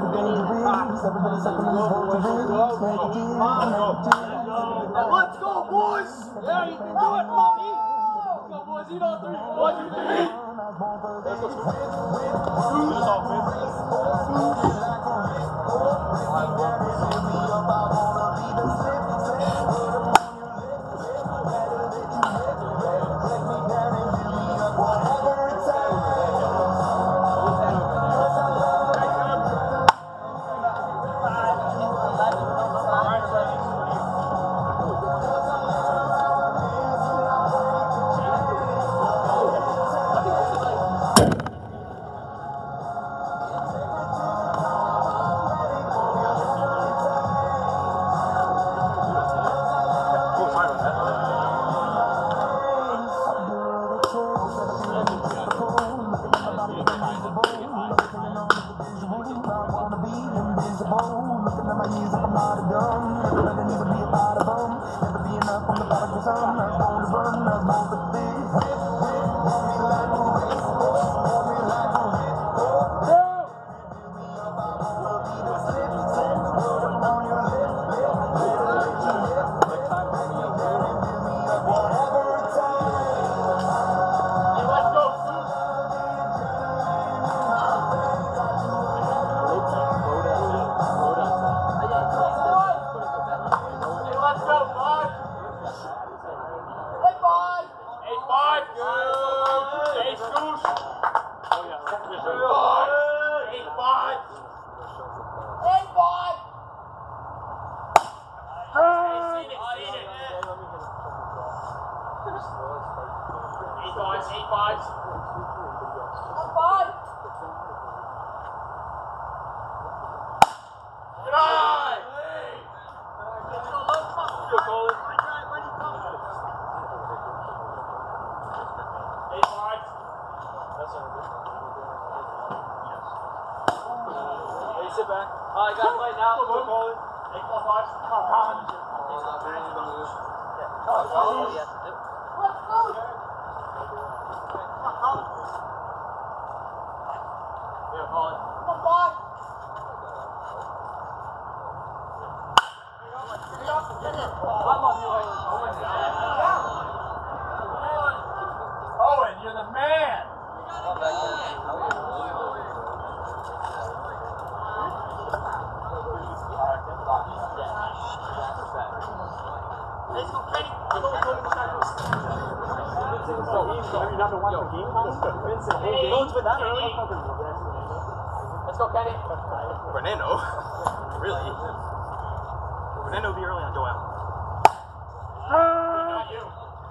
S5: Let's go, boys!
S1: boys! Yeah, you can do it, Monty! Let's go, boys, eat on three. One, two, three. Let's go, Scoop. Just off, man.
S4: Let's go, Kenny.
S2: Fernando? Really? Fernando will be early on go out.
S4: Not you.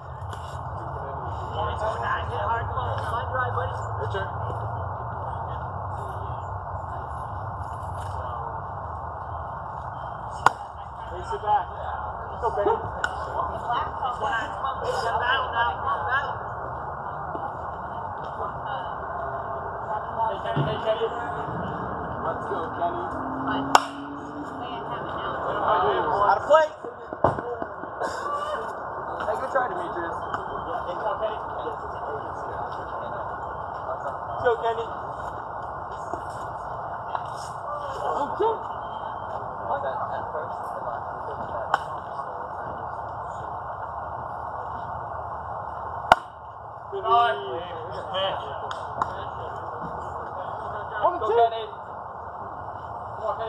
S4: Hit hard, come on. Line drive, buddy.
S2: Pitcher.
S3: Hey, sit back. Let's go, Benny.
S4: Battle now. Battle.
S3: Hey, Kenny, hey, Kenny. Let's go, Kenny.
S2: Out of play.
S1: Hey, good try, Demetrius.
S3: Let's go, Kenny. Let's go, Kenny.
S1: Okay.
S4: Like that at first.
S3: Good night.
S1: One,
S3: Go,
S1: two.
S3: Kenny. Come on, Kenny.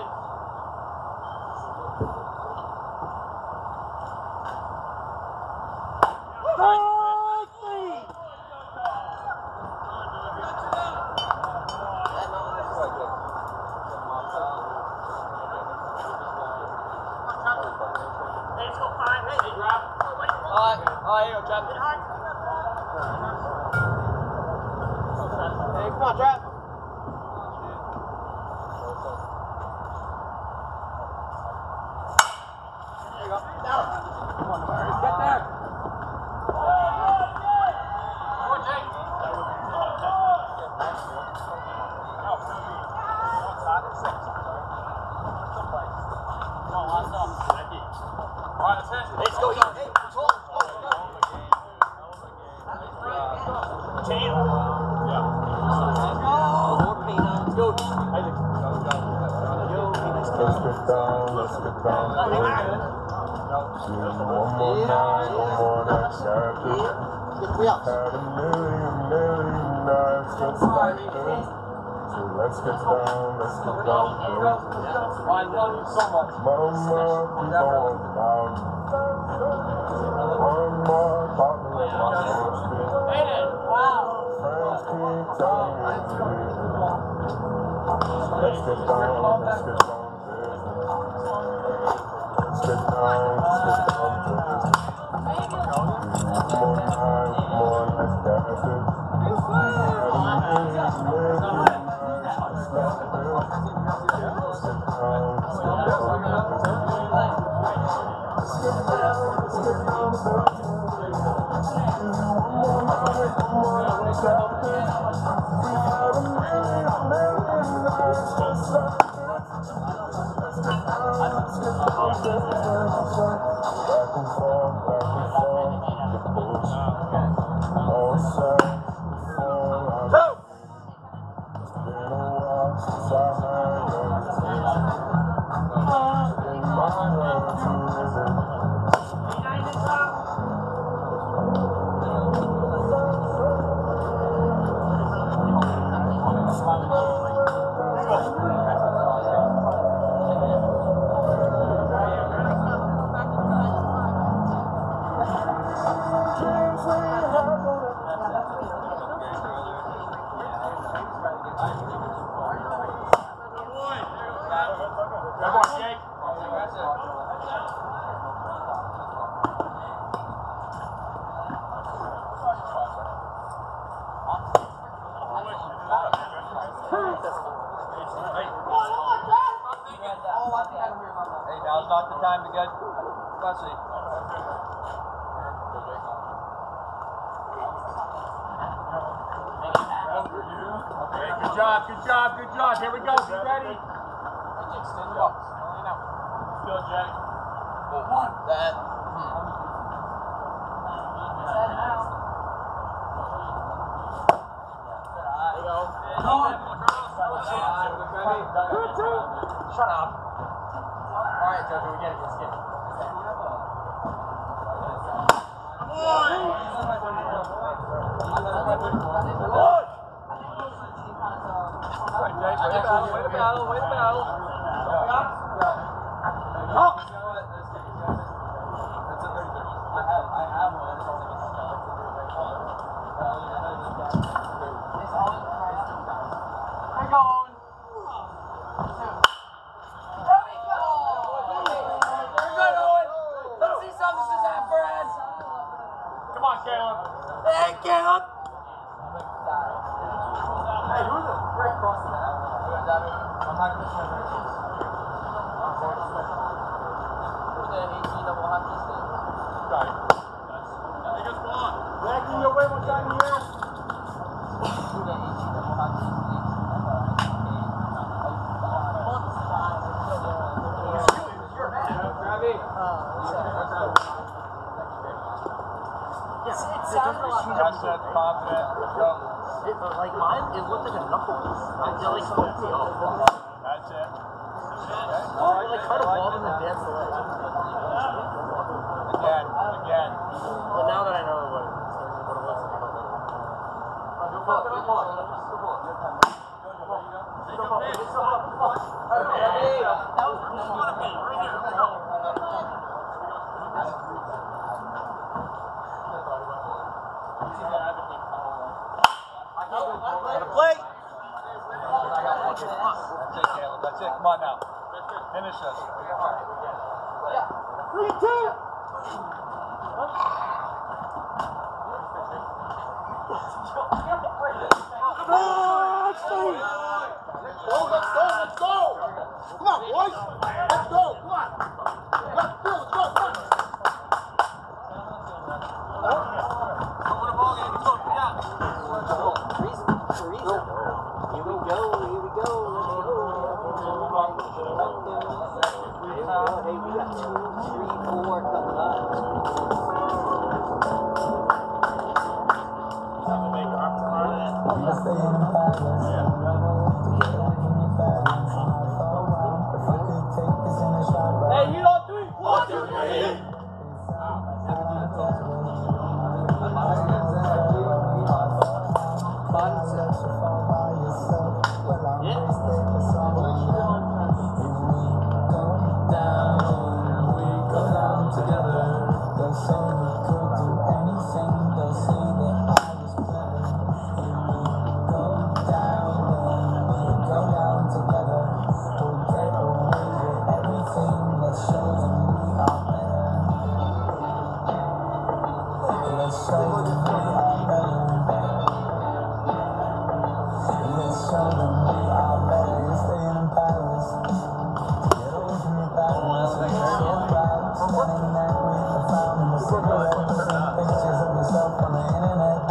S5: Let's get down, let's get down. One more night, one more night, chapter. Had a million, million nights just like this. So let's get down, let's get down.
S1: I love you so much.
S5: Mama, keep on down. One more partner in my spit. Friends keep telling me to leave it. Let's get down, let's get down to business. Let's get down, let's get down to business. One more night, one more night, that's it. Had a million, million nights just like this. Let's get down, let's get down to business. Let's get down, let's get down to business. One more night, one more night, that's it. We had a million, million nights just like this. Let's get down, let's get down to business. Back and forth, back and forth, the bullshit. All set before I leave. It's been a while since I had everything. In my life, to live it.
S1: Hey, now's not the time to get fussy.
S3: Okay, good job, good job, good job. Here we go. Be ready.
S1: Extend the box.
S3: Still, Jake.
S1: That. Shut up. Alright, Jojo, we get it. Let's get it. Way to battle, way to battle. Oh! I have, I have one. We're going.
S3: Come on, Caleb.
S1: Hey, Caleb! Hey, who's the frick crossing that? I'm not going to say that. Who's the eighteen double hockey stick?
S3: Got it. Take us one. Backing your way one time here.
S1: Who's the eighteen double hockey stick? You're mad. Grab it.
S4: It sounded a lot
S1: That's it, confident. Go.
S4: It, like mine, it looked like a knuckle. I feel like so
S3: That's it.
S4: I like kind of walled and danced away.
S3: Again, again.
S4: But now that I know what, what it was, I don't know.
S1: Go for it. Go for it. That was
S4: Gotta play!
S1: That's it, Caleb. That's it. Come on now. Finish this.
S4: Three, two! Ah, stay!
S3: Go, let's go, let's go! Come on, boys! Let's go, come on! Let's go, let's go, come on!
S4: Here we go, here we go, hey, we got two, three, four coming up.
S1: Hey, you don't do it. One, two, three.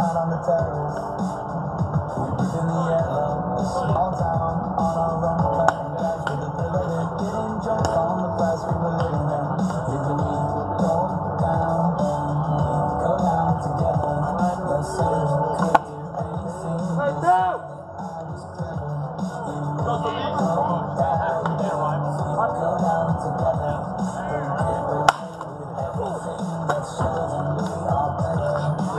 S5: out on the terrace. We breathe in the air, love. This small town on our own. Cutting guys with the living, getting drunk on the price we were living in. Maybe we go down, we go down together. Let's see if we could do anything.
S3: Right now!
S5: I was clever. You go down, we go down together. We get with everything that's showing we are better.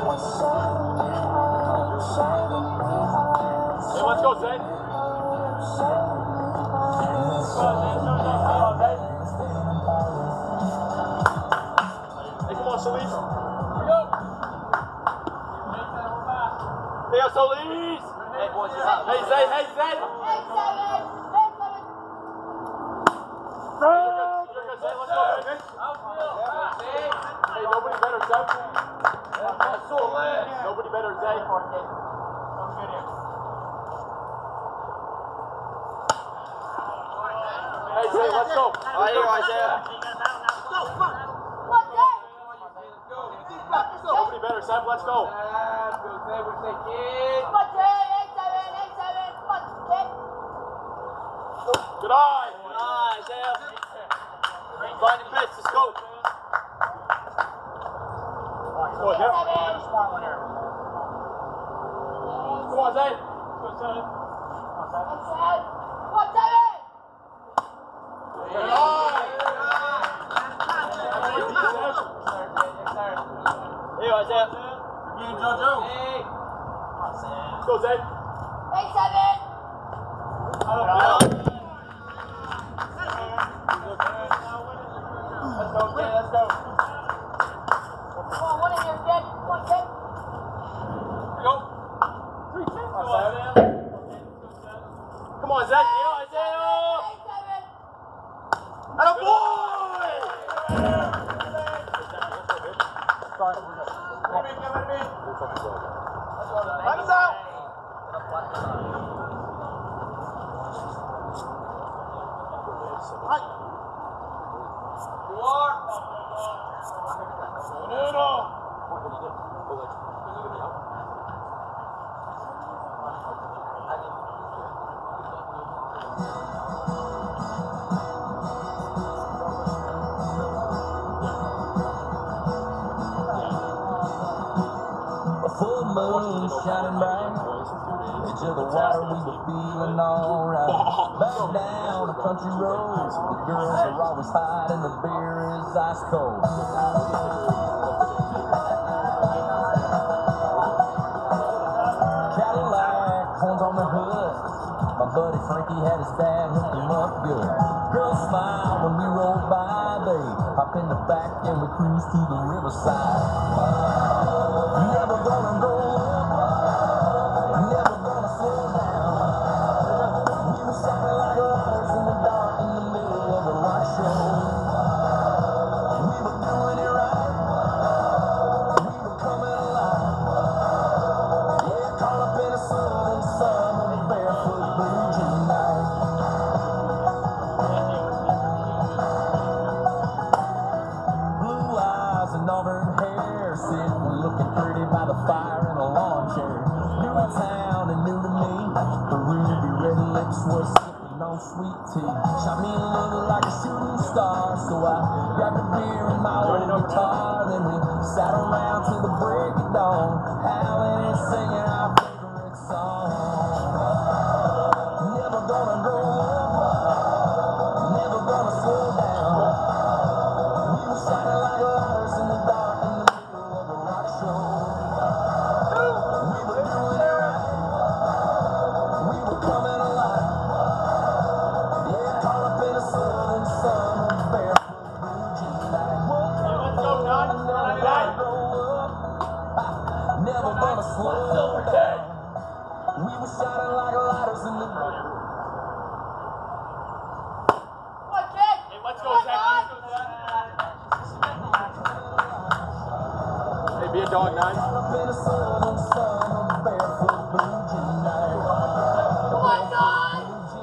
S3: Hey, let's go, Zay. Hey, come on, Solis. Here we go. Hey, Solis.
S4: Hey, boys, it's up.
S3: Hey, Zay. Hey, Zay. You're good, Zay. Let's go, baby. Hey, nobody better, Zay. Nobody better, Zay. Hey, Zay, let's go.
S4: All right, here, Isaiah.
S3: Nobody better, Sam. Let's go. Good eye.
S4: Good eye, Isaiah. Find the pitch, let's go.
S3: Go ahead. Come on, Zay. Good eye.
S4: Here, Isaiah.
S3: Go, Zay. Let's go, Zay. Let's go. Come on, Zay. Here, Isaiah. And a boy! Time is out.
S5: A full moon shining bright. Edge of the water, we were feeling alright. Back down a country road, the girls are always hot and the beer is ice cold. Cadillac, horns on the hood. My buddy Frankie had his dad hook him up good. Girls smile when we roll by, they hop in the back and we cruise to the riverside. Never gonna grow up, never gonna slow down. We were shining like lighters in the dark in the middle of a rock show. We were doing it right, we were coming alive. Yeah, caught up in the southern sun on a barefoot blue June night. Blue eyes and auburn hair, sitting looking pretty by the fire in a lawn chair. New in town and new to me, her ruby red lips were sipping on sweet tea. Shot me a look like a shooting star, so I grabbed a beer and my old guitar. Then we sat around till the break of dawn, howling and singing our favorite song. Never gonna grow up, never gonna slow down. We were shining like lighters in the dark in the middle of a rock show. We were doing it right, we were coming alive. Yeah, caught up in the southern sun on a barefoot blue June night.
S3: Let's go, John.
S5: Never gonna grow up, never gonna slow down. We were shining like lighters in the
S3: Hey, let's go, Zach. Let's go, Zach. Hey, be a dog, nine.
S5: Caught up in the southern sun on a barefoot blue June night.
S6: Come on, John!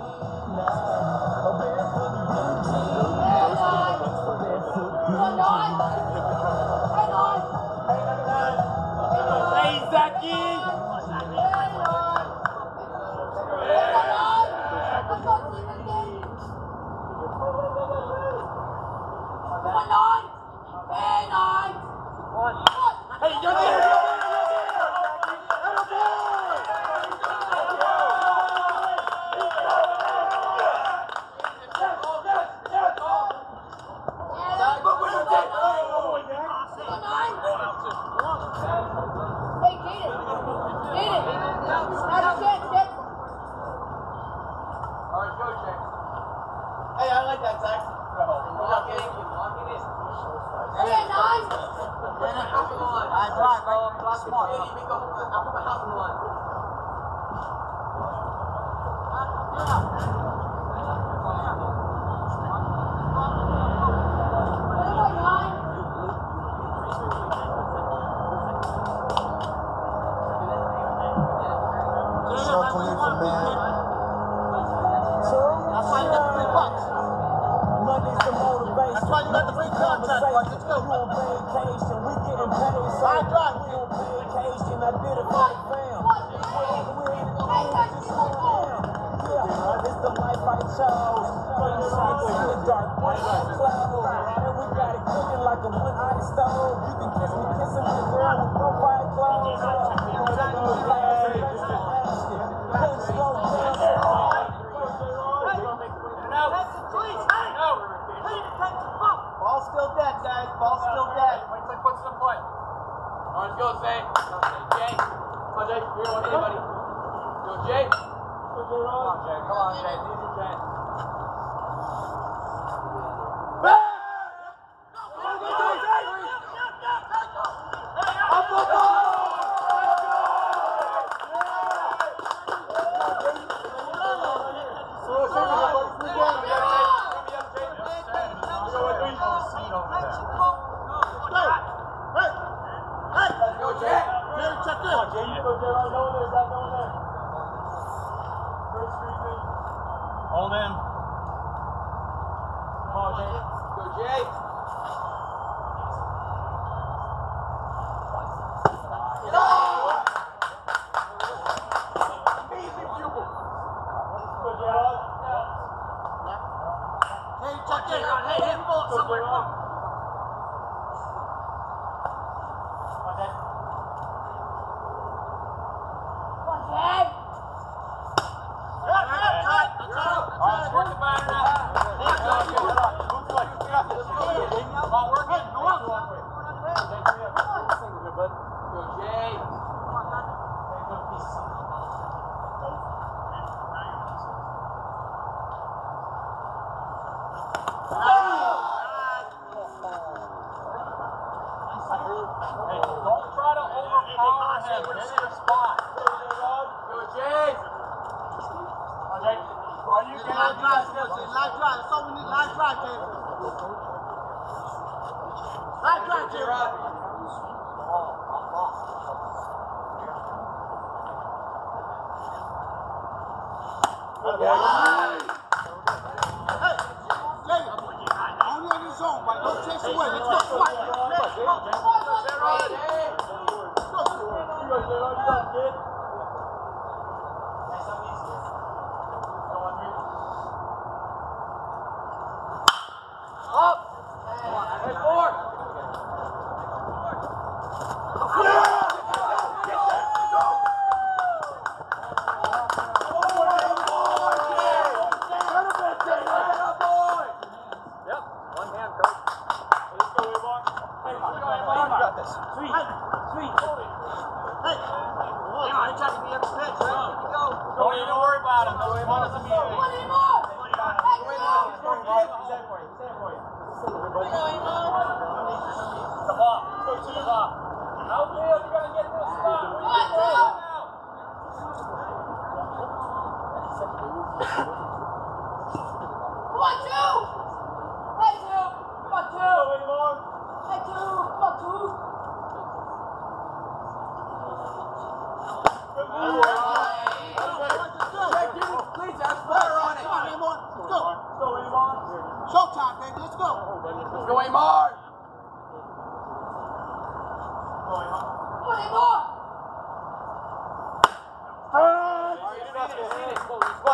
S5: A barefoot blue June
S6: Hang on!
S5: barefoot
S6: Come on,
S5: blue
S6: John! Hang on!
S3: Hey, Zach.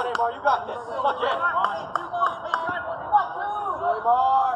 S2: on, Amar, you got this. Fuck it.
S1: Amar.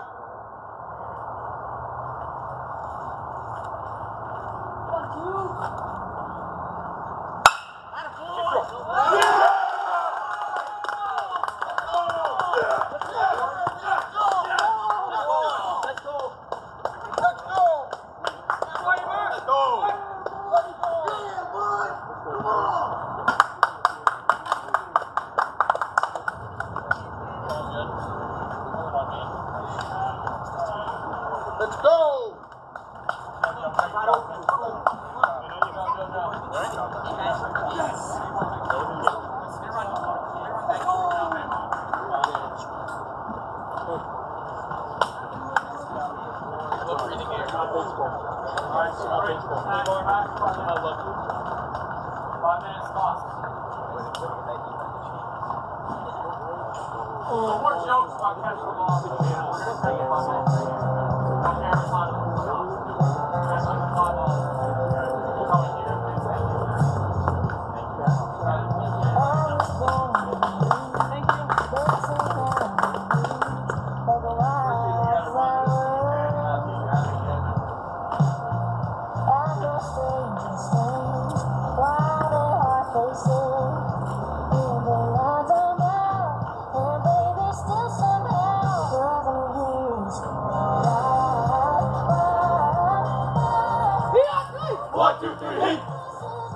S1: Let's go!
S3: Five minutes lost. No more jokes about catching the ball. We're going to take it five minutes. Don't care if it's not. That's like a fly ball. We'll come in here.
S2: One, two, three, heat.